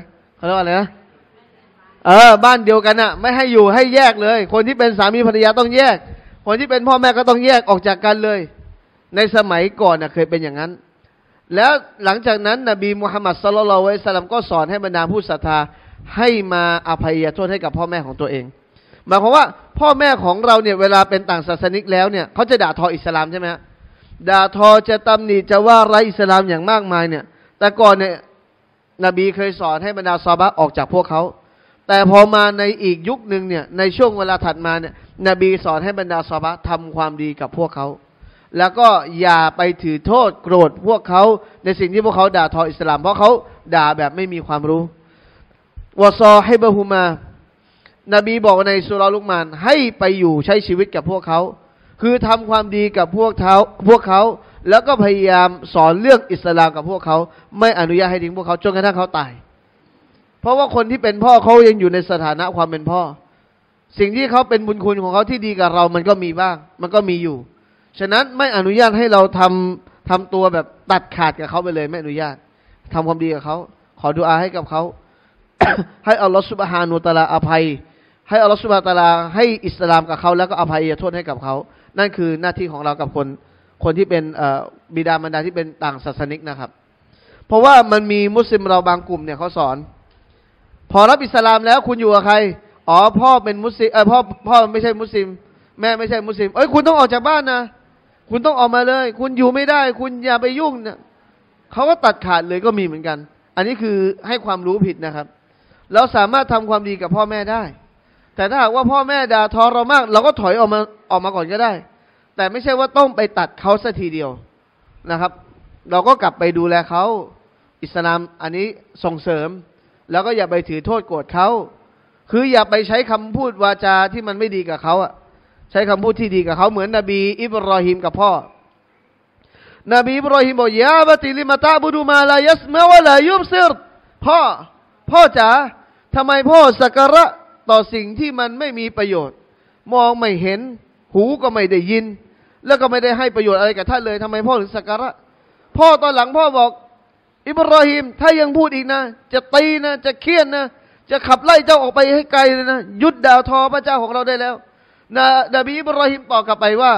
เขาเรียกว่าอะไรนะบ้านเดียวกันน่ะไม่ให้อยู่ให้แยกเลยคนที่เป็นสามีภรรยาต้องแยกคนที่เป็นพ่อแม่ก็ต้องแยกออกจากกันเลยในสมัยก่อนน่ะเคยเป็นอย่างนั้นแล้วหลังจากนั้นนบีมุฮัมมัดศ็อลลัลลอฮุอะลัยฮิวะซัลลัมก็สอนให้บรรดาผู้ศรัทธาให้มาอภัยโทษให้กับพ่อแม่ของตัวเองหมายความว่าพ่อแม่ของเราเนี่ยเวลาเป็นต่างศาสนิกแล้วเนี่ยเขาจะด่าทออิสลามใช่ไหมฮะด่าทอจะตำหนิจะว่าไร้อิสลามอย่างมากมายเนี่ยแต่ก่อนเนี่ยนบีเคยสอนให้บรรดาซอฮาบะห์ออกจากพวกเขาแต่พอมาในอีกยุคหนึ่งเนี่ยในช่วงเวลาถัดมาเนี่ยนบีสอนให้บรรดาซอฮาบะห์ทำความดีกับพวกเขาแล้วก็อย่าไปถือโทษโกรธพวกเขาในสิ่งที่พวกเขาด่าทออิสลามเพราะเขาด่าแบบไม่มีความรู้วะซอฮิบะฮุมานบีบอกในสุเราะห์ลุกมานให้ไปอยู่ใช้ชีวิตกับพวกเขาคือทำความดีกับพวกเขาแล้วก็พยายามสอนเรื่องอิสลามกับพวกเขาไม่อนุญาตให้ทิ้งพวกเขาจนกระทั่งเขาตายเพราะว่าคนที่เป็นพ่อเขายังอยู่ในสถานะความเป็นพ่อสิ่งที่เขาเป็นบุญคุณของเขาที่ดีกับเรามันก็มีบ้างมันก็มีอยู่ฉะนั้นไม่อนุญาตให้เราทำตัวแบบตัดขาดกับเขาไปเลยไม่อนุญาตทำความดีกับเขาขอดุอาให้กับเขา ให้อัลลอฮฺซุบฮานะฮูวะตะอาลาอภัยให้อัลลอฮฺซุบฮานะฮูวะตะอาลาให้อิสลามกับเขาแล้วก็อภัยโทษให้กับเขานั่นคือหน้าที่ของเรากับคนที่เป็นบิดามารดาที่เป็นต่างศาสนิกนะครับเพราะว่ามันมีมุสลิมเราบางกลุ่มเนี่ยเขาสอนพอรับอิสลามแล้วคุณอยู่กับใครอ๋อพ่อเป็นมุสลิมพ่อไม่ใช่มุสลิมแม่ไม่ใช่มุสลิมคุณต้องออกจากบ้านนะคุณต้องออกมาเลยคุณอยู่ไม่ได้คุณอย่าไปยุ่งเนี่ยเขาก็ตัดขาดเลยก็มีเหมือนกันอันนี้คือให้ความรู้ผิดนะครับเราสามารถทำความดีกับพ่อแม่ได้แต่ถ้าหากว่าพ่อแม่ด่าทอเรามากเราก็ถอยออกมาก่อนก็ได้แต่ไม่ใช่ว่าต้องไปตัดเขาซะทีเดียวนะครับเราก็กลับไปดูแลเขาอิสลามอันนี้ส่งเสริมแล้วก็อย่าไปถือโทษโกรธเขาคืออย่าไปใช้คำพูดวาจาที่มันไม่ดีกับเขาอะใช้คำพูดที่ดีกับเขาเหมือนนบีอิบรอฮิมกับพ่อนบีอิบรอฮิมบอกยาบะติลิมะตะบุดูมาลายัสมะวะลายุบซิรพ่อจ๋าทำไมพ่อสักการะต่อสิ่งที่มันไม่มีประโยชน์มองไม่เห็นหูก็ไม่ได้ยินแล้วก็ไม่ได้ให้ประโยชน์อะไรกับท่านเลยทำไมพ่อถึงสักการะพ่อตอนหลังพ่อบอกอิบรอฮิมถ้ายังพูดอีกนะจะตีนะจะเคี่ยนนะจะขับไล่เจ้าออกไปให้ไกลเลยนะหยุดด่าทอพระเจ้าของเราได้แล้วนบีอิบรอฮิมตอบกลับไปว่า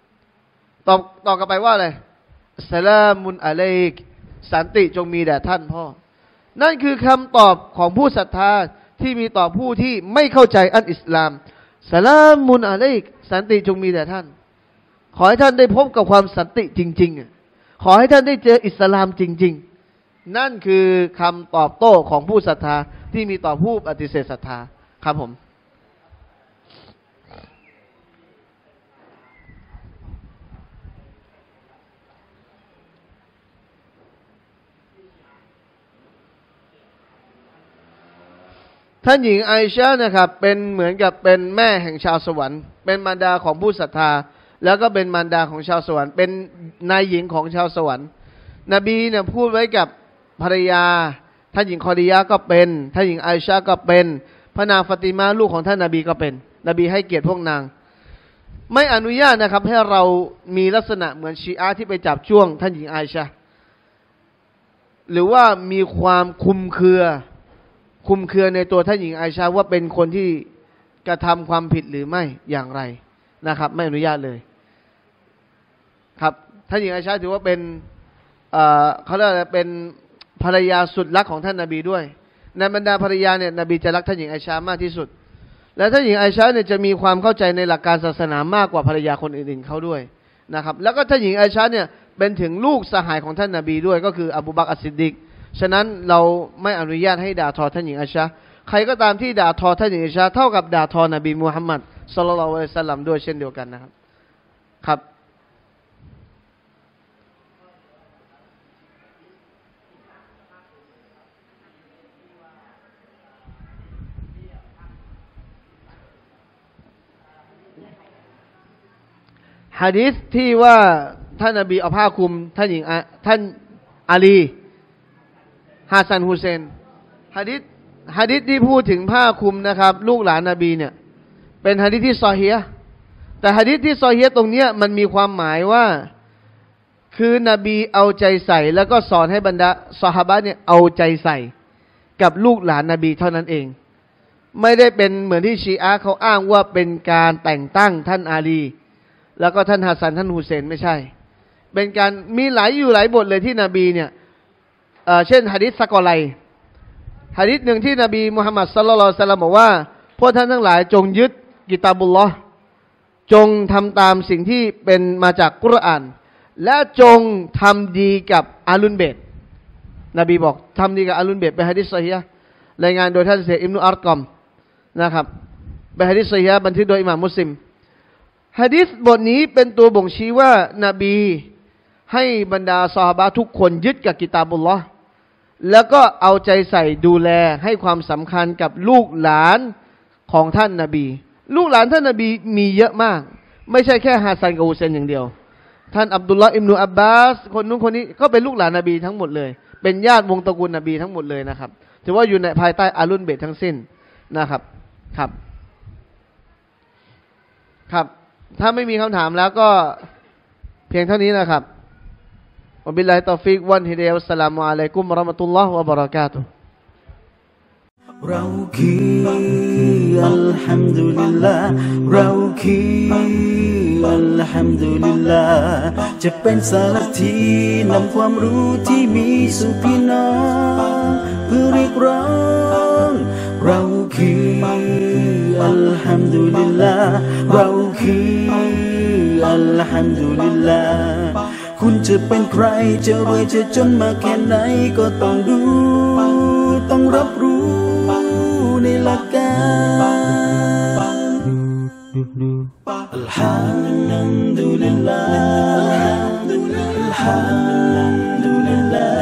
อะไรสลามุนอะลัยกสันติจงมีแด่ท่านพ่อนั่นคือคำตอบของผู้ศรัทธาที่มีต่อผู้ที่ไม่เข้าใจอันอิสลามสลามุนอะลัยกสันติจงมีแด่ท่านขอให้ท่านได้พบกับความสันติจริงๆขอให้ท่านได้เจออิสลามจริงๆนั่นคือคำตอบโต้ของผู้ศรัทธาที่มีต่อผู้ปฏิเสธศรัทธาครับผมท่านหญิงไอชานะครับเป็นเหมือนกับเป็นแม่แห่งชาวสวรรค์เป็นมารดาของผู้ศรัทธาแล้วก็เป็นมารดาของชาวสวรรค์เป็นนายหญิงของชาวสวรรค์นบีเนี่ยพูดไว้กับภรรยาท่านหญิงคอดียะก็เป็นท่านหญิงไอชาก็เป็นพระนางฟาติมาลูกของท่านนบีก็เป็นนบีให้เกียรติพวกนางไม่อนุญาตนะครับให้เรามีลักษณะเหมือนชีอะห์ที่ไปจับจ้วงท่านหญิงไอชาหรือว่ามีความคุมเครือในตัวท่านหญิงไอชาว่าเป็นคนที่กระทำความผิดหรือไม่อย่างไรนะครับไม่อนุญาตเลยครับท่านหญิงไอชาถือว่าเป็นเขาเรียกอะไรเป็นภรรยาสุดรักของท่านนบีด้วยในบรรดาภรรยาเนี่ยนบีจะรักท่านหญิงไอชามากที่สุดและท่านหญิงไอชาเนี่ยจะมีความเข้าใจในหลักการศาสนามากกว่าภรรยาคนอื่นๆเขาด้วยนะครับแล้วก็ท่านหญิงไอชาเนี่ยเป็นถึงลูกสหายของท่านนบีด้วยก็คืออบูบักร อัสซิดดีกฉะนั้นเราไม่อนุญาตให้ด่าทอท่านหญิงไอชาใครก็ตามที่ด่าทอท่านหญิงไอชาเท่ากับด่าทอนบีมุฮัมมัดศ็อลลัลลอฮุอะลัยฮิวะซัลลัมด้วยเช่นเดียวกันนะครับครับหะดีษที่ว่าท่านนบีเอาผ้าคลุมท่านอาลีฮาซันฮุเซนหะดีษที่พูดถึงผ้าคลุมนะครับลูกหลานนบีเนี่ยเป็นหะดีษที่ซอฮีฮ์แต่หะดีษที่ซอฮีฮ์ตรงเนี้ยมันมีความหมายว่าคือนบีเอาใจใส่แล้วก็สอนให้บรรดาซอฮาบะห์เนี่ยเอาใจใส่กับลูกหลานนบีเท่านั้นเองไม่ได้เป็นเหมือนที่ชีอะห์เขาอ้างว่าเป็นการแต่งตั้งท่านอาลีแล้วก็ท่านฮัสซันท่านฮุเซนไม่ใช่เป็นการมีหลายบทเลยที่นบีเนี่ยเช่นหะดีษซะกอไลหะดีษหนึ่งที่นบีมุฮัมมัดศ็อลลัลลอฮุอะลัยฮิวะซัลลัมบอกว่าพวกท่านทั้งหลายจงยึดกิตาบุลลอฮ์จงทำตามสิ่งที่เป็นมาจากกุรอานและจงทำดีกับอาลุนเบตนบีบอกทำดีกับอาลุนเบตเป็นหะดีษซอฮีฮ์รายงานโดยท่านเซอิบนุอัรกอมนะครับเป็นหะดีษซอฮีฮ์บันทึกโดยอิหม่ามมุสลิมหะดีษบทนี้เป็นตัวบ่งชี้ว่านบีให้บรรดาซอฮาบะห์ทุกคนยึดกับกิตาบุลลอฮ์แล้วก็เอาใจใส่ดูแลให้ความสำคัญกับลูกหลานของท่านนบีลูกหลานท่านนบีมีเยอะมากไม่ใช่แค่ฮัสซันกับฮุเซนอย่างเดียวท่านอับดุลลอฮ์อิบนุอับบาสคนนู้นคนนี้ก็เป็นลูกหลานนบีทั้งหมดเลยเป็นญาติวงตระกูลนบีทั้งหมดเลยนะครับถือว่าอยู่ในภายใต้อาลุนเบตทั้งสิ้นนะครับครับถ้าไม่มีคำถามแล้วก็เพียงเท่านี้นะครับวะบิลลาฮิตอฟิกวันฮิดายะฮ์วัสสลามุอะลัยกุมวะเราะห์มะตุลลอฮ์วะบะเราะกาตุฮ์เราคืออัลฮัมดุลิลลาห์เราคืออัลฮัมดุลิลลาห์จะเป็นสารทีนำความรู้ที่มีสู่พี่น้องเพื่อเรียกร้องเราคืออัลฮัมดุลิลลาห์เราคืออัลฮัมดุลิลลาห์คุณจะเป็นใครจะรวยจะจนมากแค่ไหนก็ต้องดูต้องรับรู้ในหลักการอัลฮัมดุลิลลาห์อัลฮัมดุลิลลา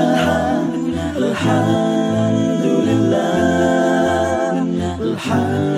ห์อัลฮัมดุลิลลาห์อัลฮัม